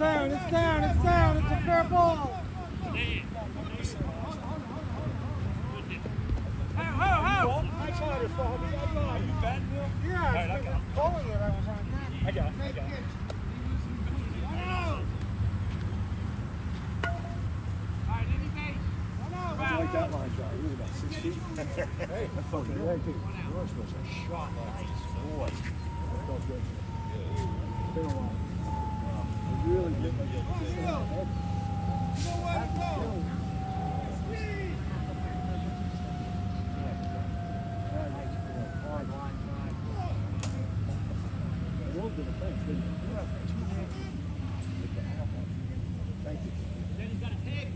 down, it's down, it's down, it's a fair ball. Nice order, Bobby. Are you batting, Will? Yeah, All right, I got it. calling it, I was on that. I got it. I like that line shot. He was about 6 feet. Hey, that fucking leg, dude. Yours was a shot like this. Boy. That felt good. It's been a while. It really did. Thank you. Then he's got a tag.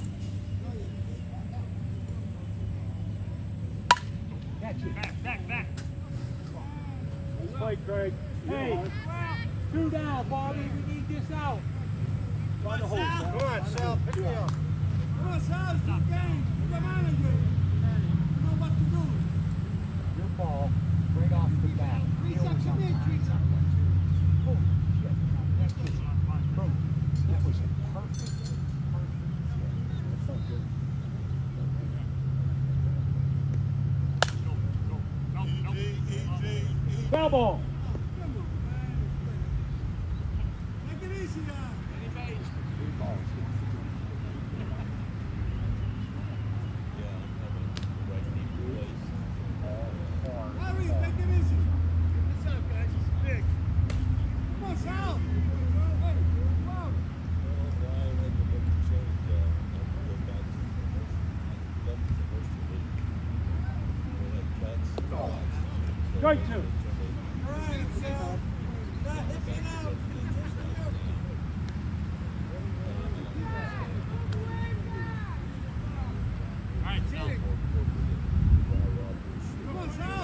Back. Nice play, Craig. Hey, 2 down, Bobby. We need this out. Try to hold, Sal. Come on, Sal. Pick me up. Come on, Sal. It's the game. You're the manager. You know what to do. Your ball, right off the bat. Teresa, come in, Teresa. Holy shit. Boom. That was a perfect. That felt good. Foul ball. Make it easy, Harry, make it easy. What's up, guys? It's big. Come on, Sal. Hey, whoa. Strike 2. All right, Sal. Not hipping out. All right, Sal. Come on, Sal.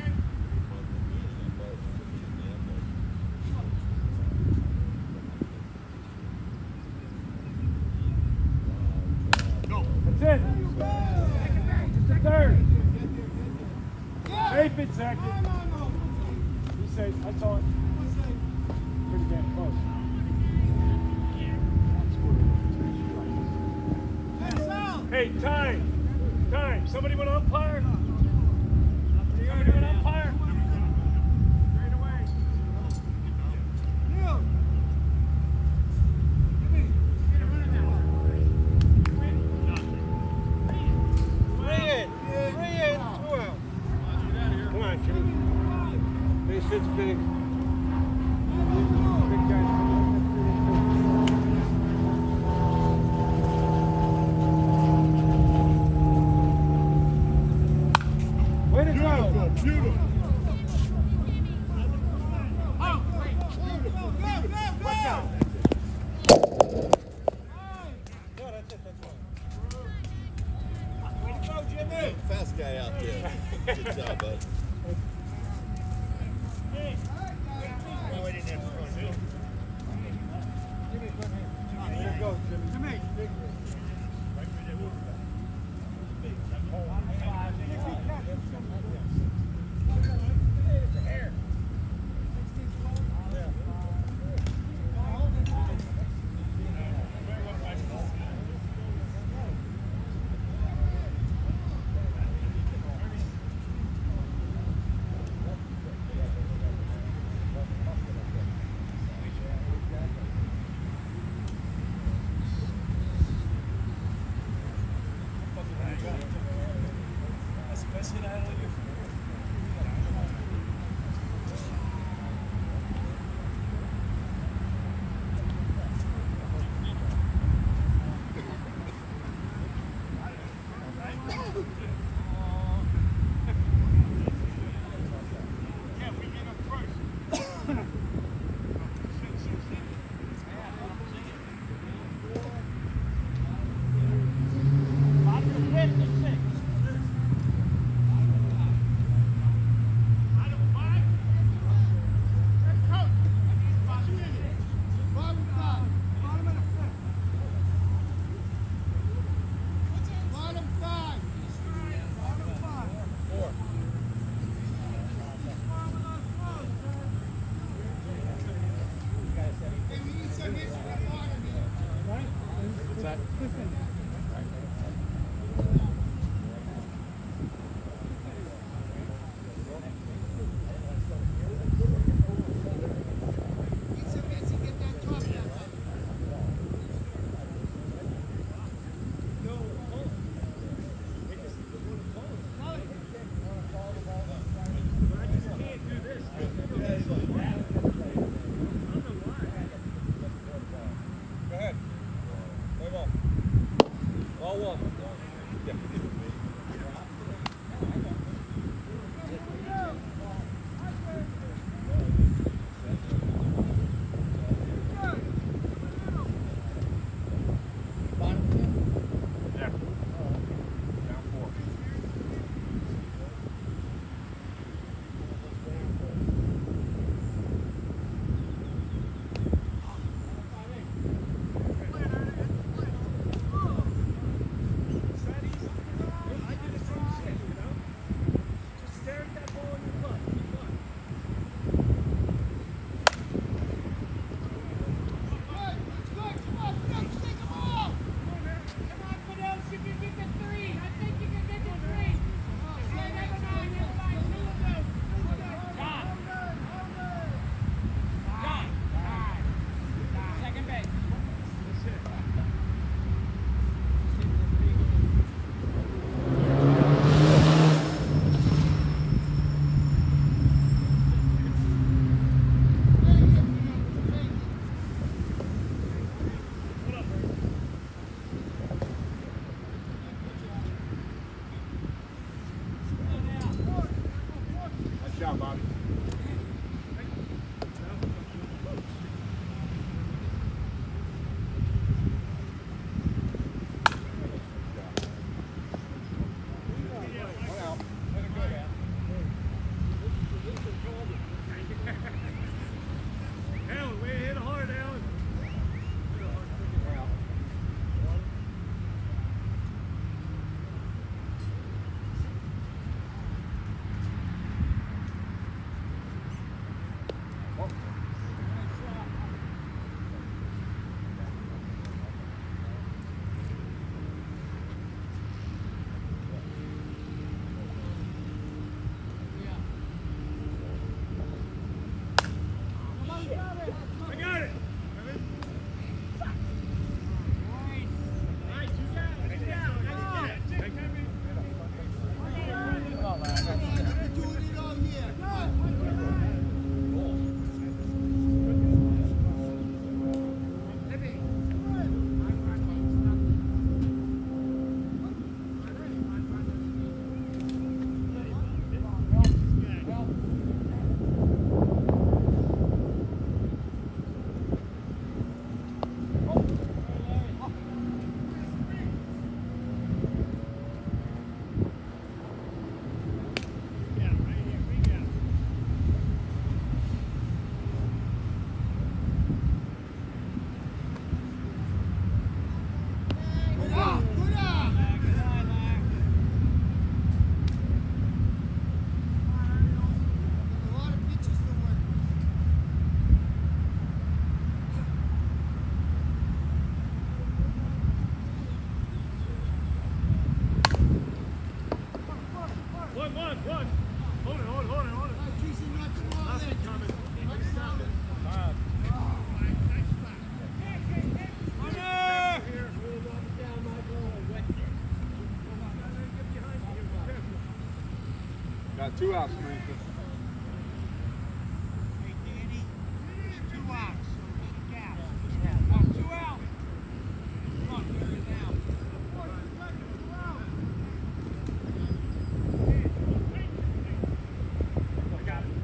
That's it. It's the third. Safe in second. No. He's safe. That's all. Pretty damn close. Hey, Sal. Hey, time. Somebody want to umpire? Somebody want to umpire? Straight away. Neil. Give me. Get a running now. 3 in, 2 out. Come on, Jimmy. Base hits big. Big guys. Way to go. Beautiful. Watch out. Way to go, Jimmy. Fast guy out there. Good job, bud. There you go, Jimmy. that. Got 2 outs, Teresa. Hey, Danny, 2 outs. Two outs. Come on, clear it now. I got it.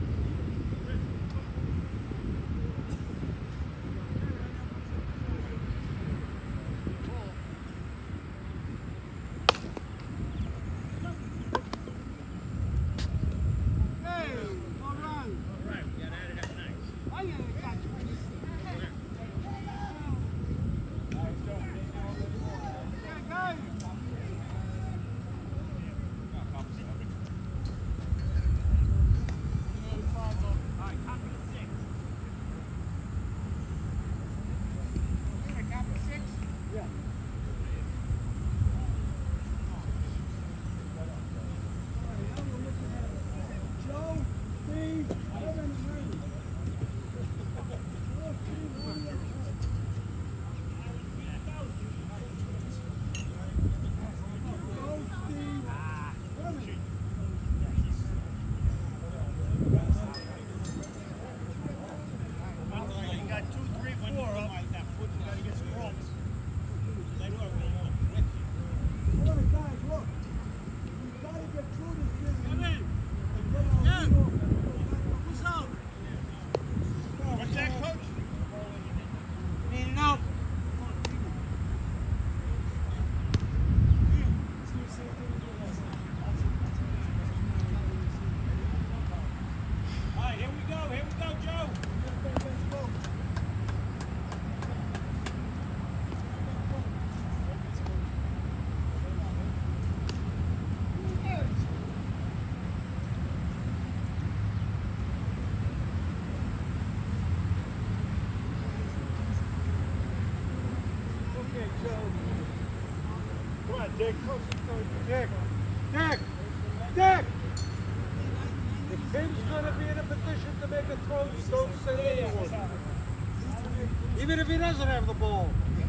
Dick. Dick. Dick. The kid's gonna be in a position to make a throw. You don't send anyone. Even if he doesn't have the ball.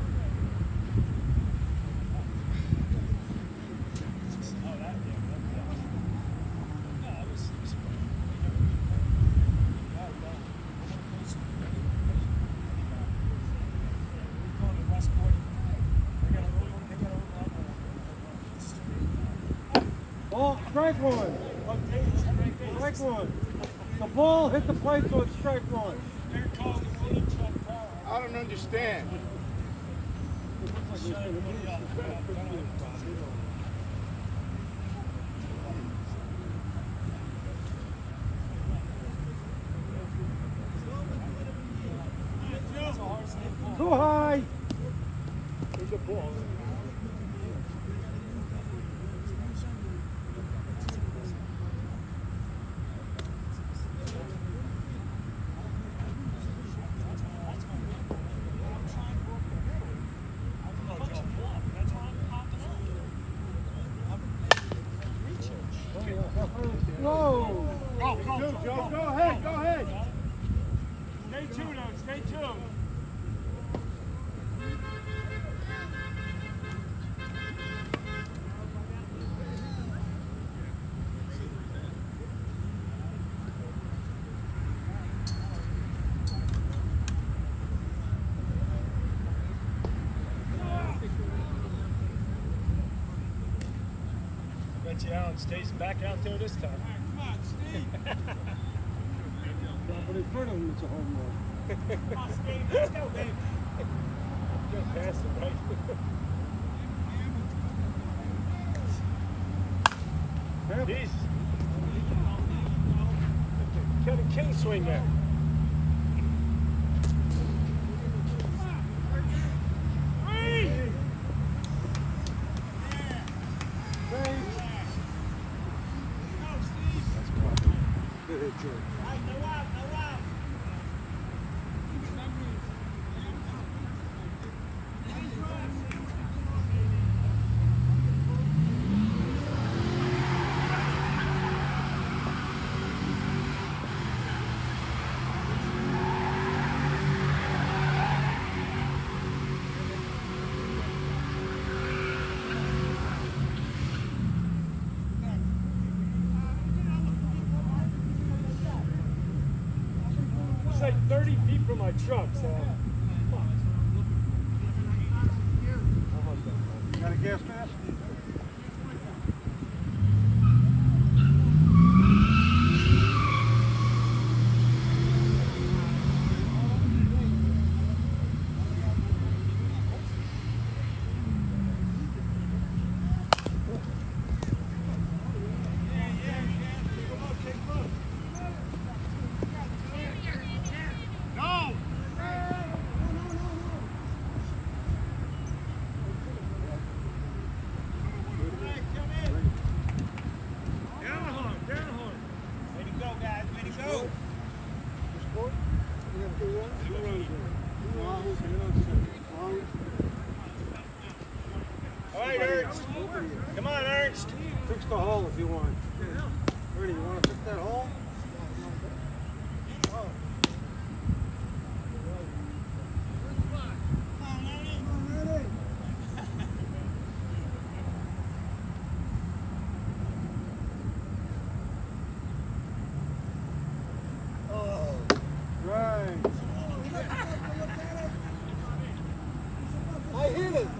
Ball, strike one. Strike one. The ball hit the plate, so it's strike one. I don't understand. Too high. Whoa! Joe, go ahead, go ahead. Stay tuned, stay tuned. Bet you Allen stays back out there this time. Come on, Steve. But in front of him, it's a home run. Come on, Steve. Let's go, baby. Just pass it, right? Jeez. Kevin King swing there. Good hit, George. It's like 30 feet from my truck, so. Got a gas mask? All right, Ernst. Come on, Ernst. Fix the hole if you want. Ernie, you want to fix that hole? Right. I hit it.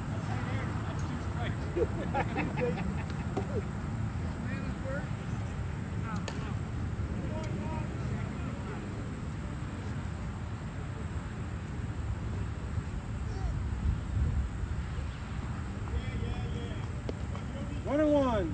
One and one.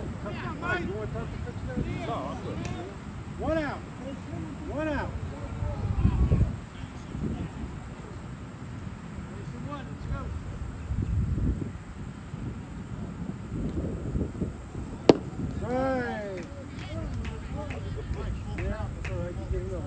Mike, you want time to fix that? No, I'm good. One out. One out. Right. Yeah, that's all right. You get it over.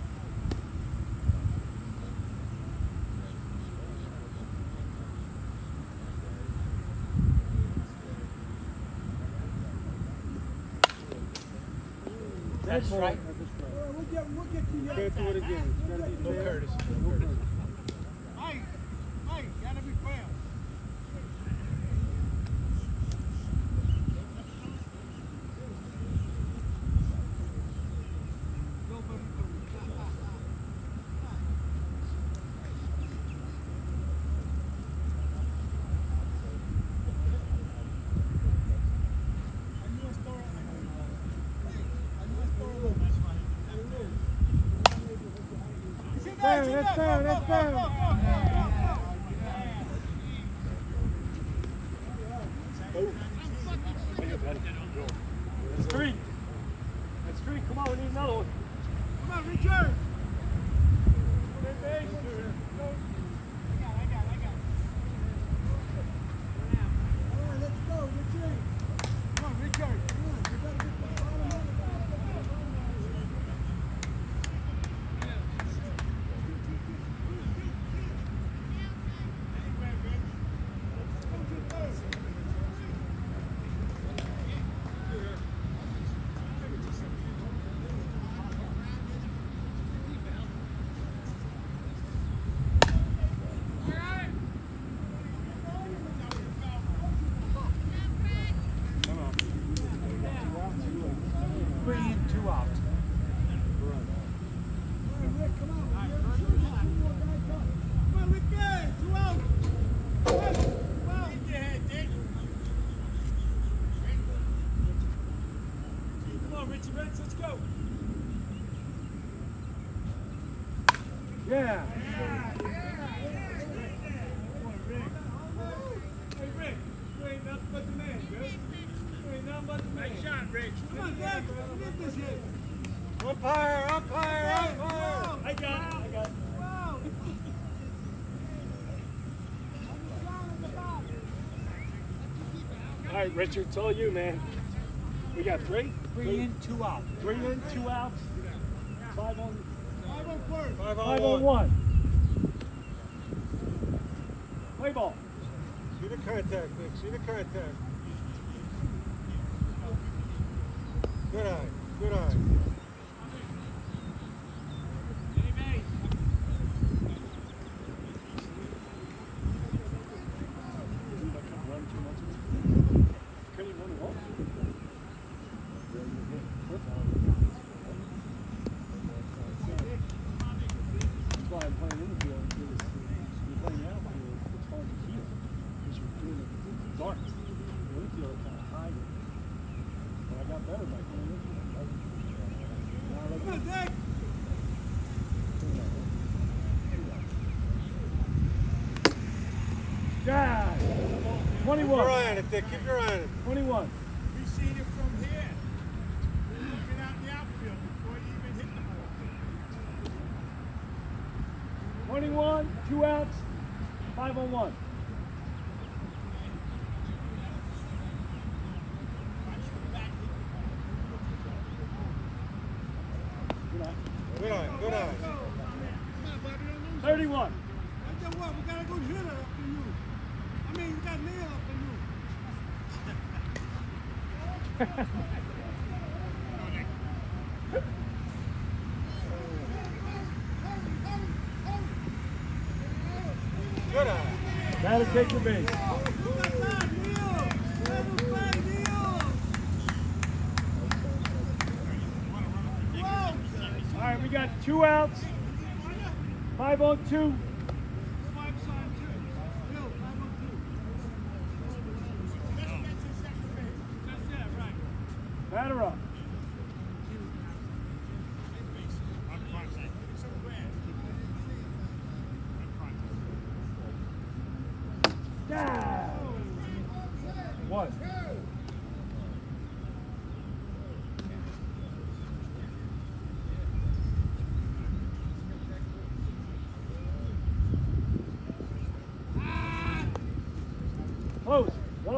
That's right. We'll get to you. Go through it again. It's gotta be fair. Curtis. No Curtis. Mike, gotta be fair. That's down, that's down. That's three. That's three. Come on, we need another one. Come on, Richard. All right, let's go, Richard. Come on, Richard. Come on, you gotta get the ball out. Yeah. Hey, Rick, you ain't nothing but the man, girl. You ain't nothing but the man. Nice shot, Rick. Come on, Dad. Get this hit. Umpire, umpire, umpire. I got it. I got it. Wow. All right, Richard, it's all you, man. We got three? Three in, 2 out. 3 in, 2 outs. 5 on. 5 5 on 1. Play ball. See the contact, Nick. See the contact. Good eye. Good eye. Yeah. 21. Keep your eye on it, Dick. Keep your eye on it. 21. We seen it from here. You're looking out in the outfield before you even hit the ball. 21, 2 outs, 5 on 1. Good eye. Good eye. 31. I tell what, we got a good hitter after you. I mean, we got Neil after you. Good eye. That'll take your base. Look at that, Neil. Level 5, Neil. Whoa. All right, we got 2 outs, 5 on 2. 5 side, 2. Neil, 5 on 2. That's his second base. That's that, right. Batter up. Yeah. 1.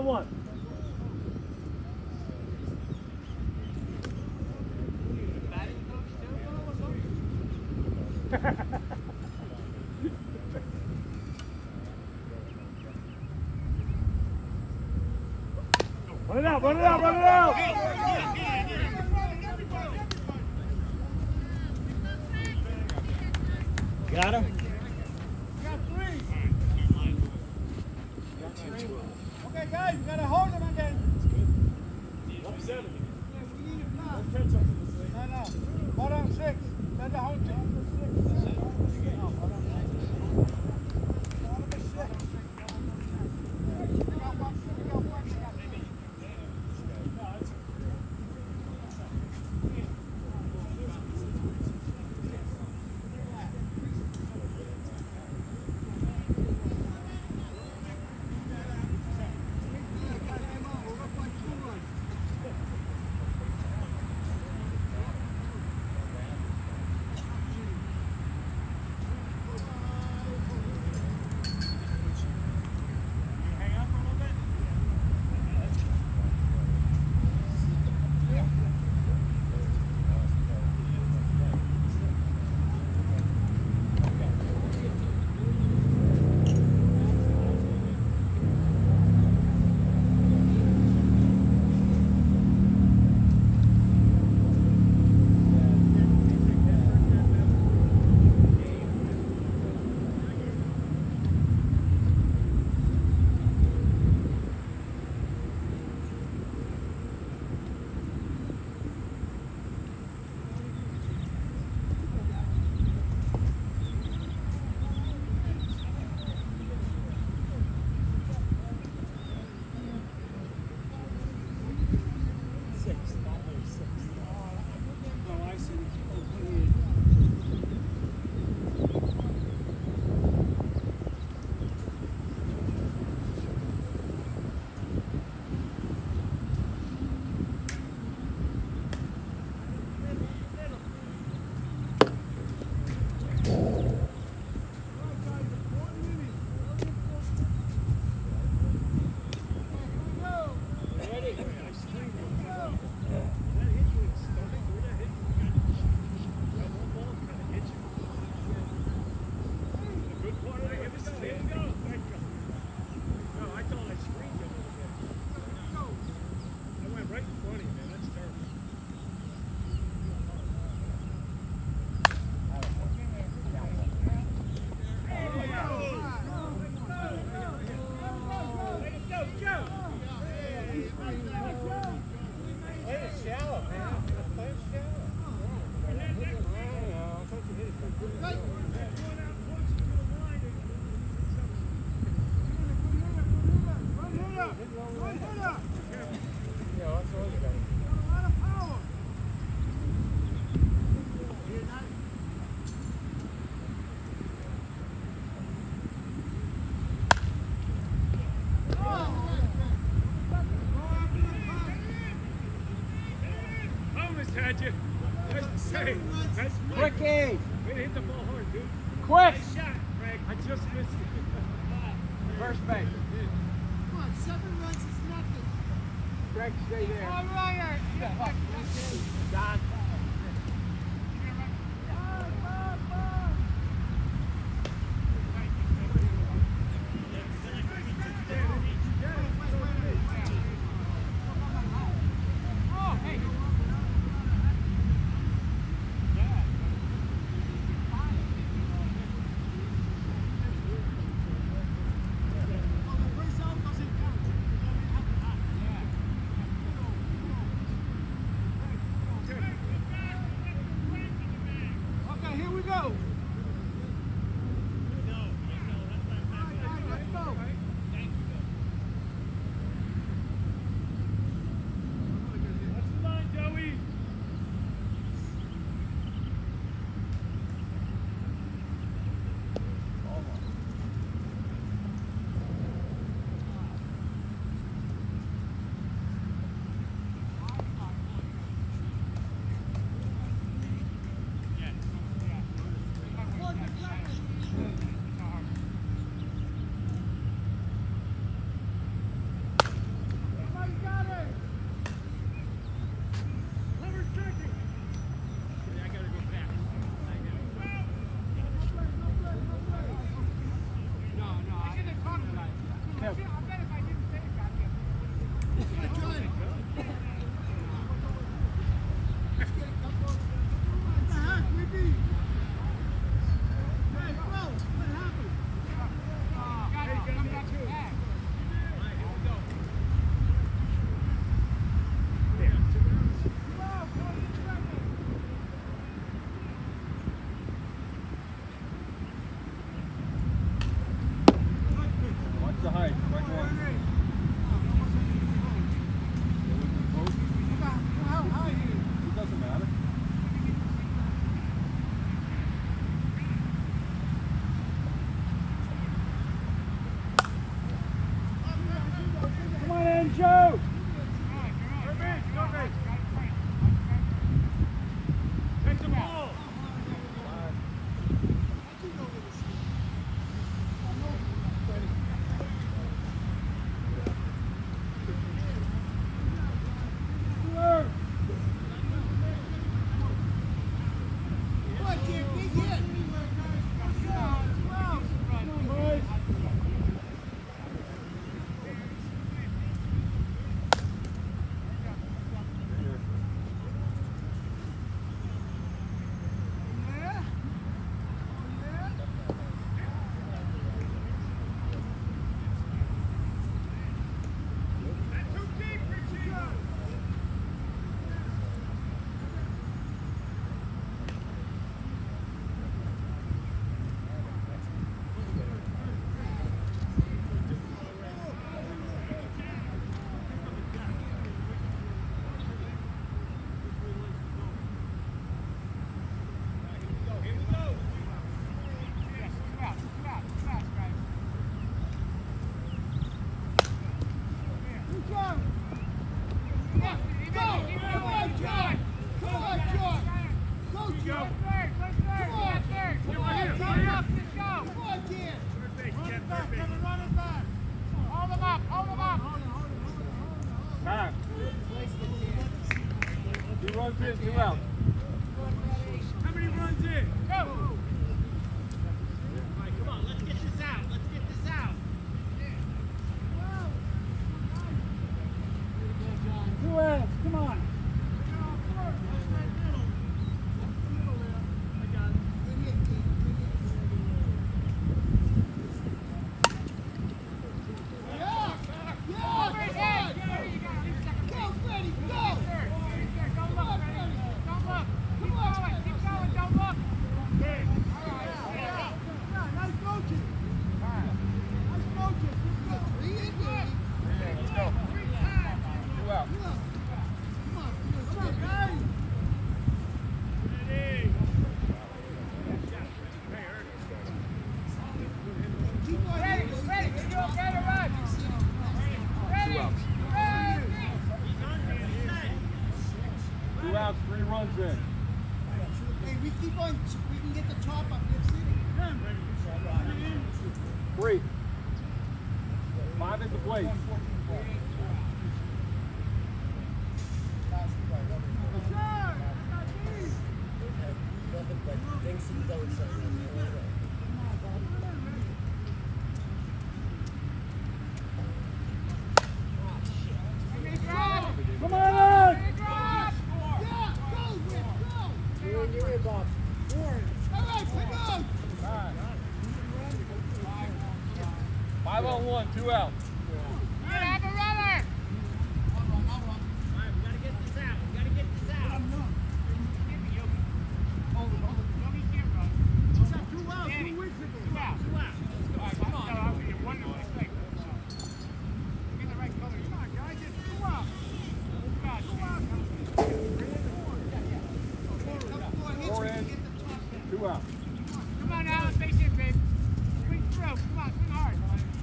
1-on-1. Run it out, run it out, run it out! Got him? Okay, guys, we gotta hold him again. Up 7. We need a pass. Catch up to this thing. No. Hold on 6. Let the whole team. Had you. Nice to say. Nice play. Quickie! Way to hit the ball hard, dude. Quick! Nice shot, Greg. I just missed it. First base. Come on, 7 runs is nothing. Greg, stay there. All right. Don. Joe! Take the ball. Runs in, 2 out. How many runs in? Go! All right, come on, let's get this out. Let's get this out. 2 outs, come on. Hey, we keep on, we can get the top up this city. 3. 5 at the plate. Come on! Five on 1, 2 out. Have a runner! Come on, Alan, face it, babe. Swing through. Come on, swing hard.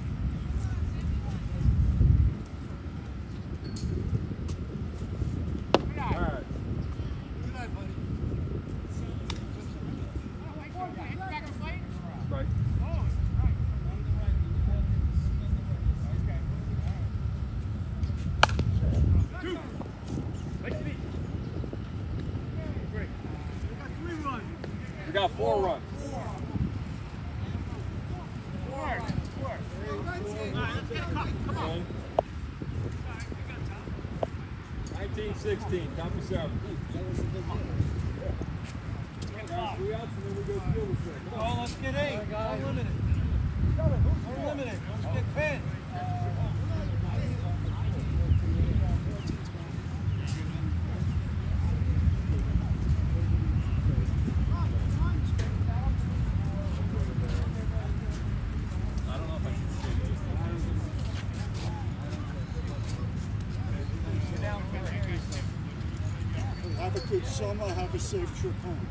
Good eye. All right. Good night, buddy. Hit the back of the plate. Right. Oh, right. Okay. 2. Nice to meet you. Great. We got 3 runs. We got 4 runs. 19-16, top of 7. Guys, 3 outs and then we go steal this thing. Come on. Oh, let's get 8. Unlimited. Unlimited. Let's get 10. Have a good summer, have a safe trip home.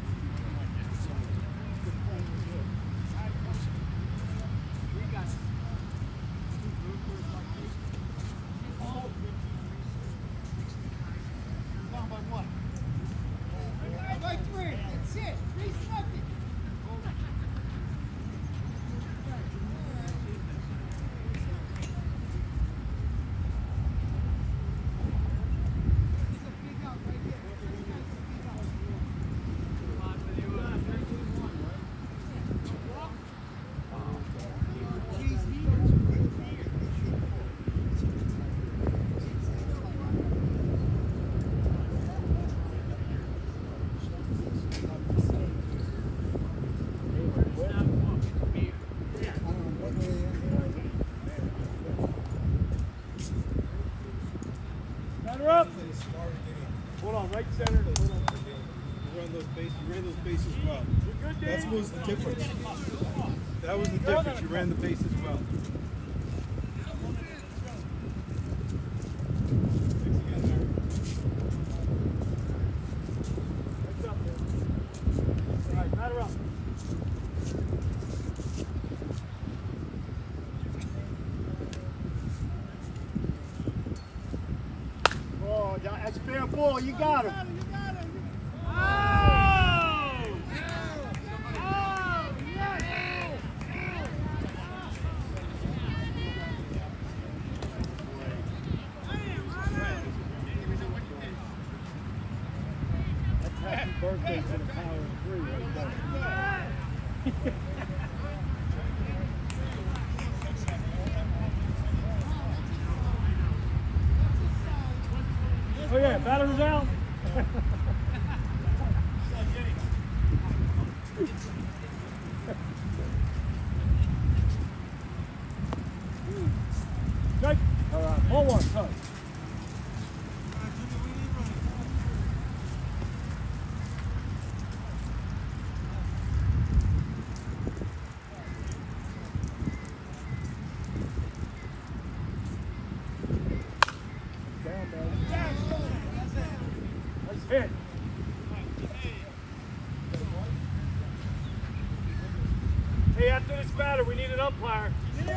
Batter up. Hold on, right center. Hold on. You ran those bases well. Good, That Dave. was the difference. That was the difference. You ran the bases well. Heads up, man. All right, batter up. Oh, that's fair ball. You got him. That's happy birthday to the power of 3 right there. Oh yeah, batter's out. Good. All right, ball one, touch. Nice hit. Hey, after this batter, we need an umpire.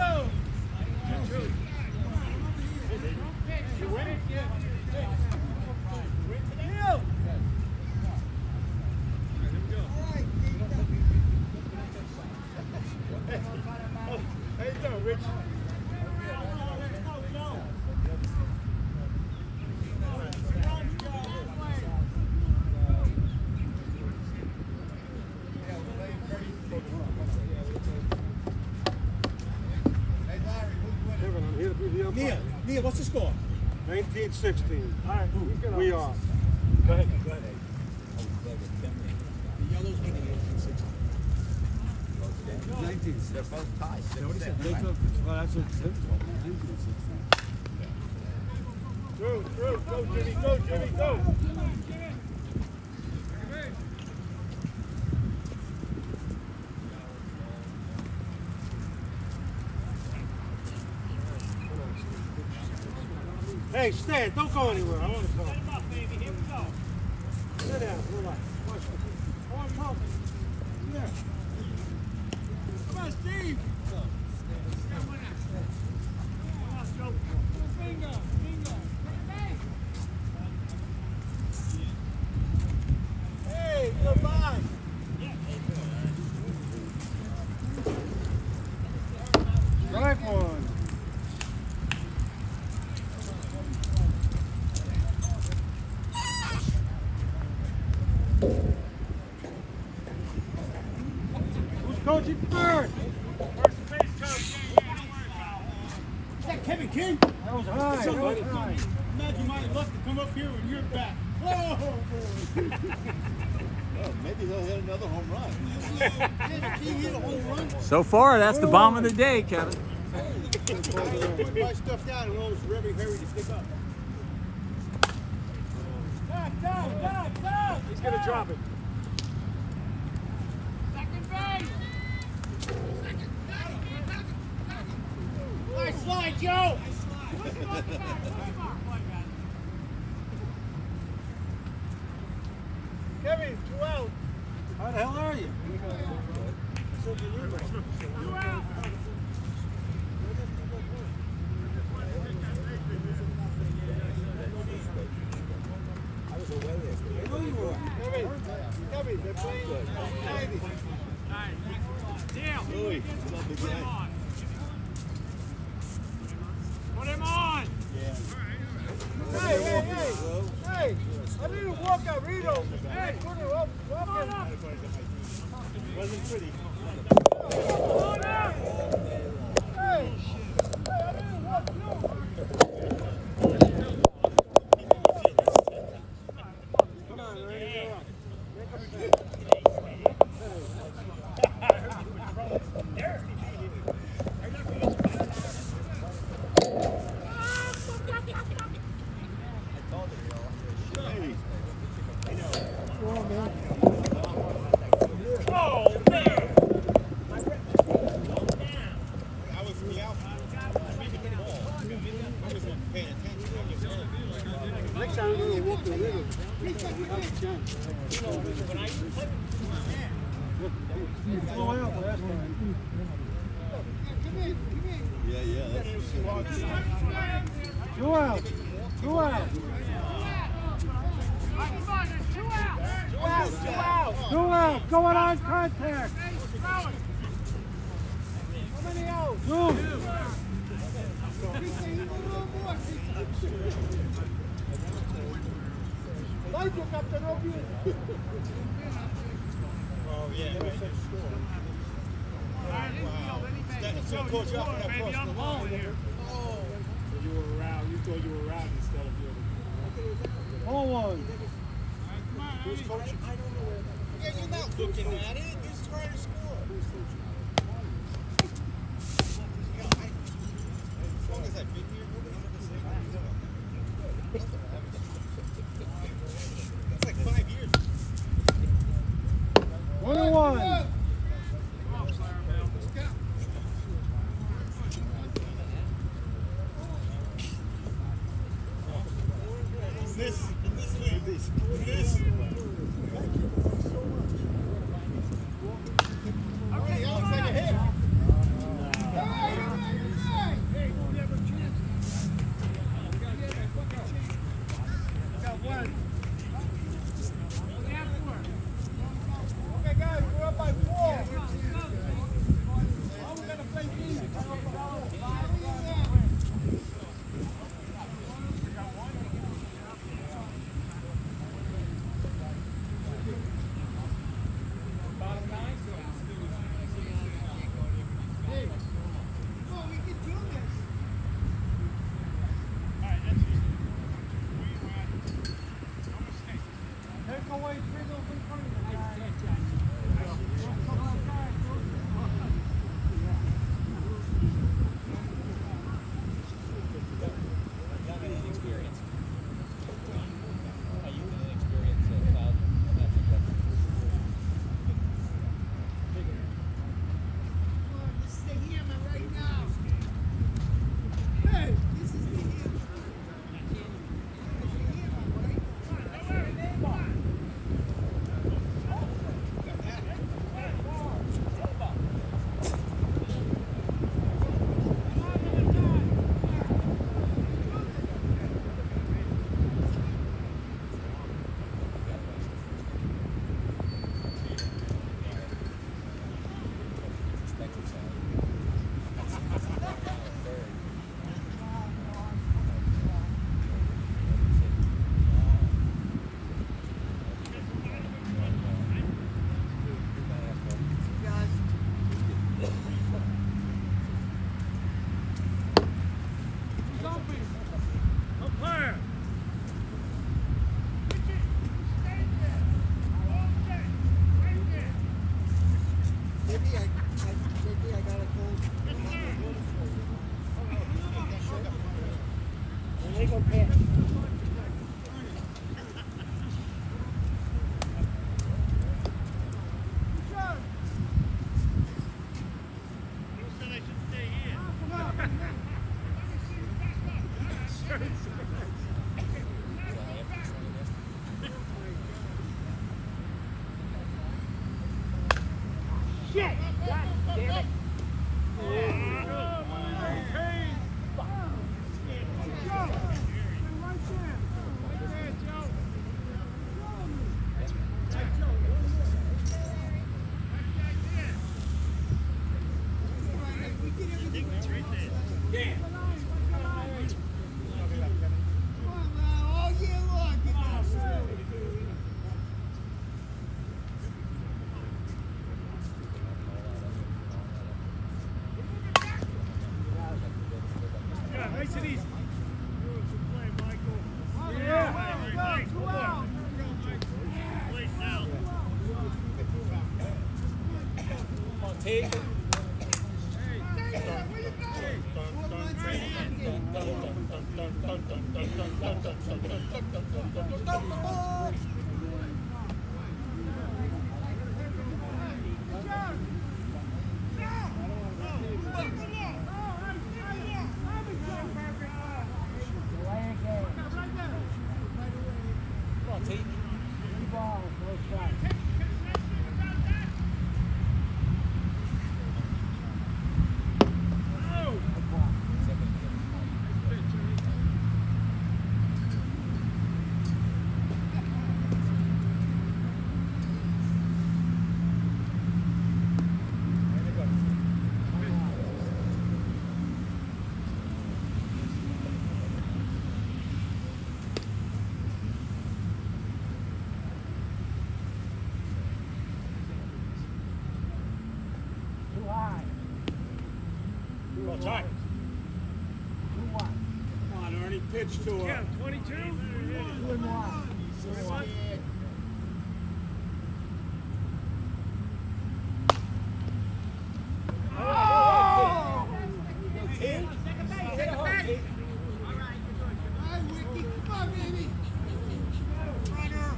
You winning? How you doing, Rich? Kevin, I'm here to be the umpire. Neil, what's the score? 19-16. All right, We are. Go ahead, go ahead. The Yellows winning 18-16. 19. They're both tied. Well, that's what 19-16. Through, go Jimmy, go. Hey, Stan, don't go anywhere. I want to talk. Set him up, baby. Here we go. Sit down, relax. Watch me. I want to talk. Yeah. Come on, Steve. Bingo. Hey, goodbye. Strike one. Who's coaching third? First base coach. Is that Kevin King? That was high. That was high. Imagine my luck to come up here when you're back. Whoa, boy. Well, maybe he'll hit another home run. He hit a home run. So far, that's the bomb of the day, Kevin. Put my stuff down and almost very hurry to pick up. Down. He's gonna drop it. Second base. Nice slide, Joe. Kevin, 2 out. How the hell are you? Kevin, they're playing 90. Deal. Louis, Put him on. Put him on. Hey, I didn't walk out Rito. Hey, put it up. wasn't pretty. Hey, I didn't walk you. Come on, Randy, go up. Next time I'm going to walk the river. Blow out last time. Two out. Two out. Two out. Going on contact. How many outs? Two. Thank you, Captain Obvious. Oh, yeah. It's going to cause you up in that cross the line. Here. So you were around. You thought you were around instead of you. All one. Who's coaching? I don't know. Yeah, you're not looking at it. You're just trying to score. Who's coaching? As long as I've been here, nobody's ever said that. That's like 5 years. 1-1. This league, this. Okay, Alex, take a hit. Okay, guys, we're up by 4. Now we're going to play defense. Nice and easy. Take. take. 2 balls, no strikes. Well, time. 2-1. Come on, Ernie, pitch to her. Yeah, 22. 2-1. 2-1. Hey, Wiki, come on, baby. Runner.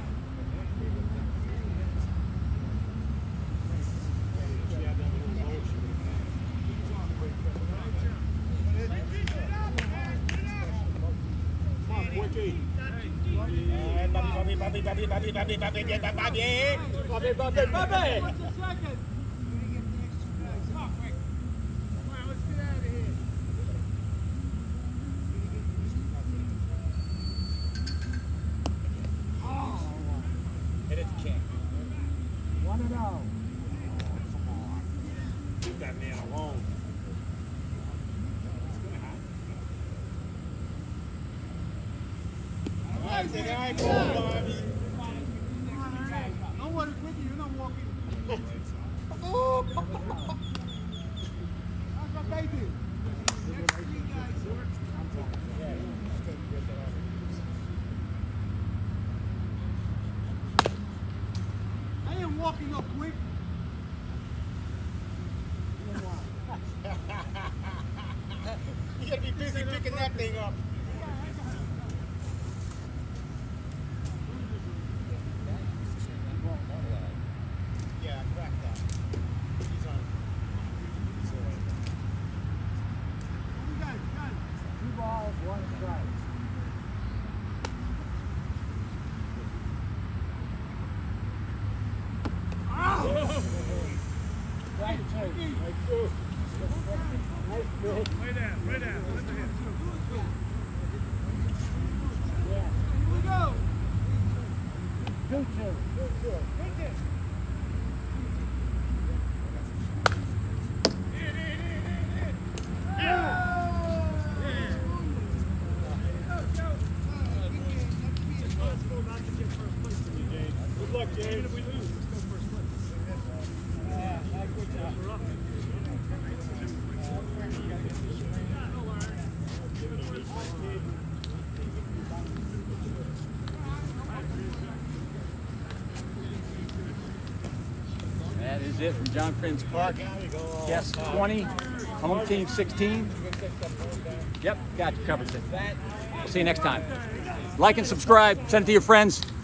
Come on, Quickie. Bobby. What's the second? Come on, let's get out of here. Hit it, King. 1-0. Leave that man alone. Hey, Wiki, come on. Don't worry, Wiki, you're not walking. Oh! That's what they do. Next 3 guys. I ain't walking up quick. You gotta be busy picking that thing up. Yeah, crack that. He's on. You guys, guys. 2 balls, 1 strike. Right, two. Nice pitch. Way down, way down. Let the hit. Yeah. Here we go. 2-2. Good luck, James. Even if we lose, let's go first place. We're up. That is it from John Prince Park. Guests 20, home team 16. Yep, got you covered. See you next time. Like and subscribe. Send it to your friends.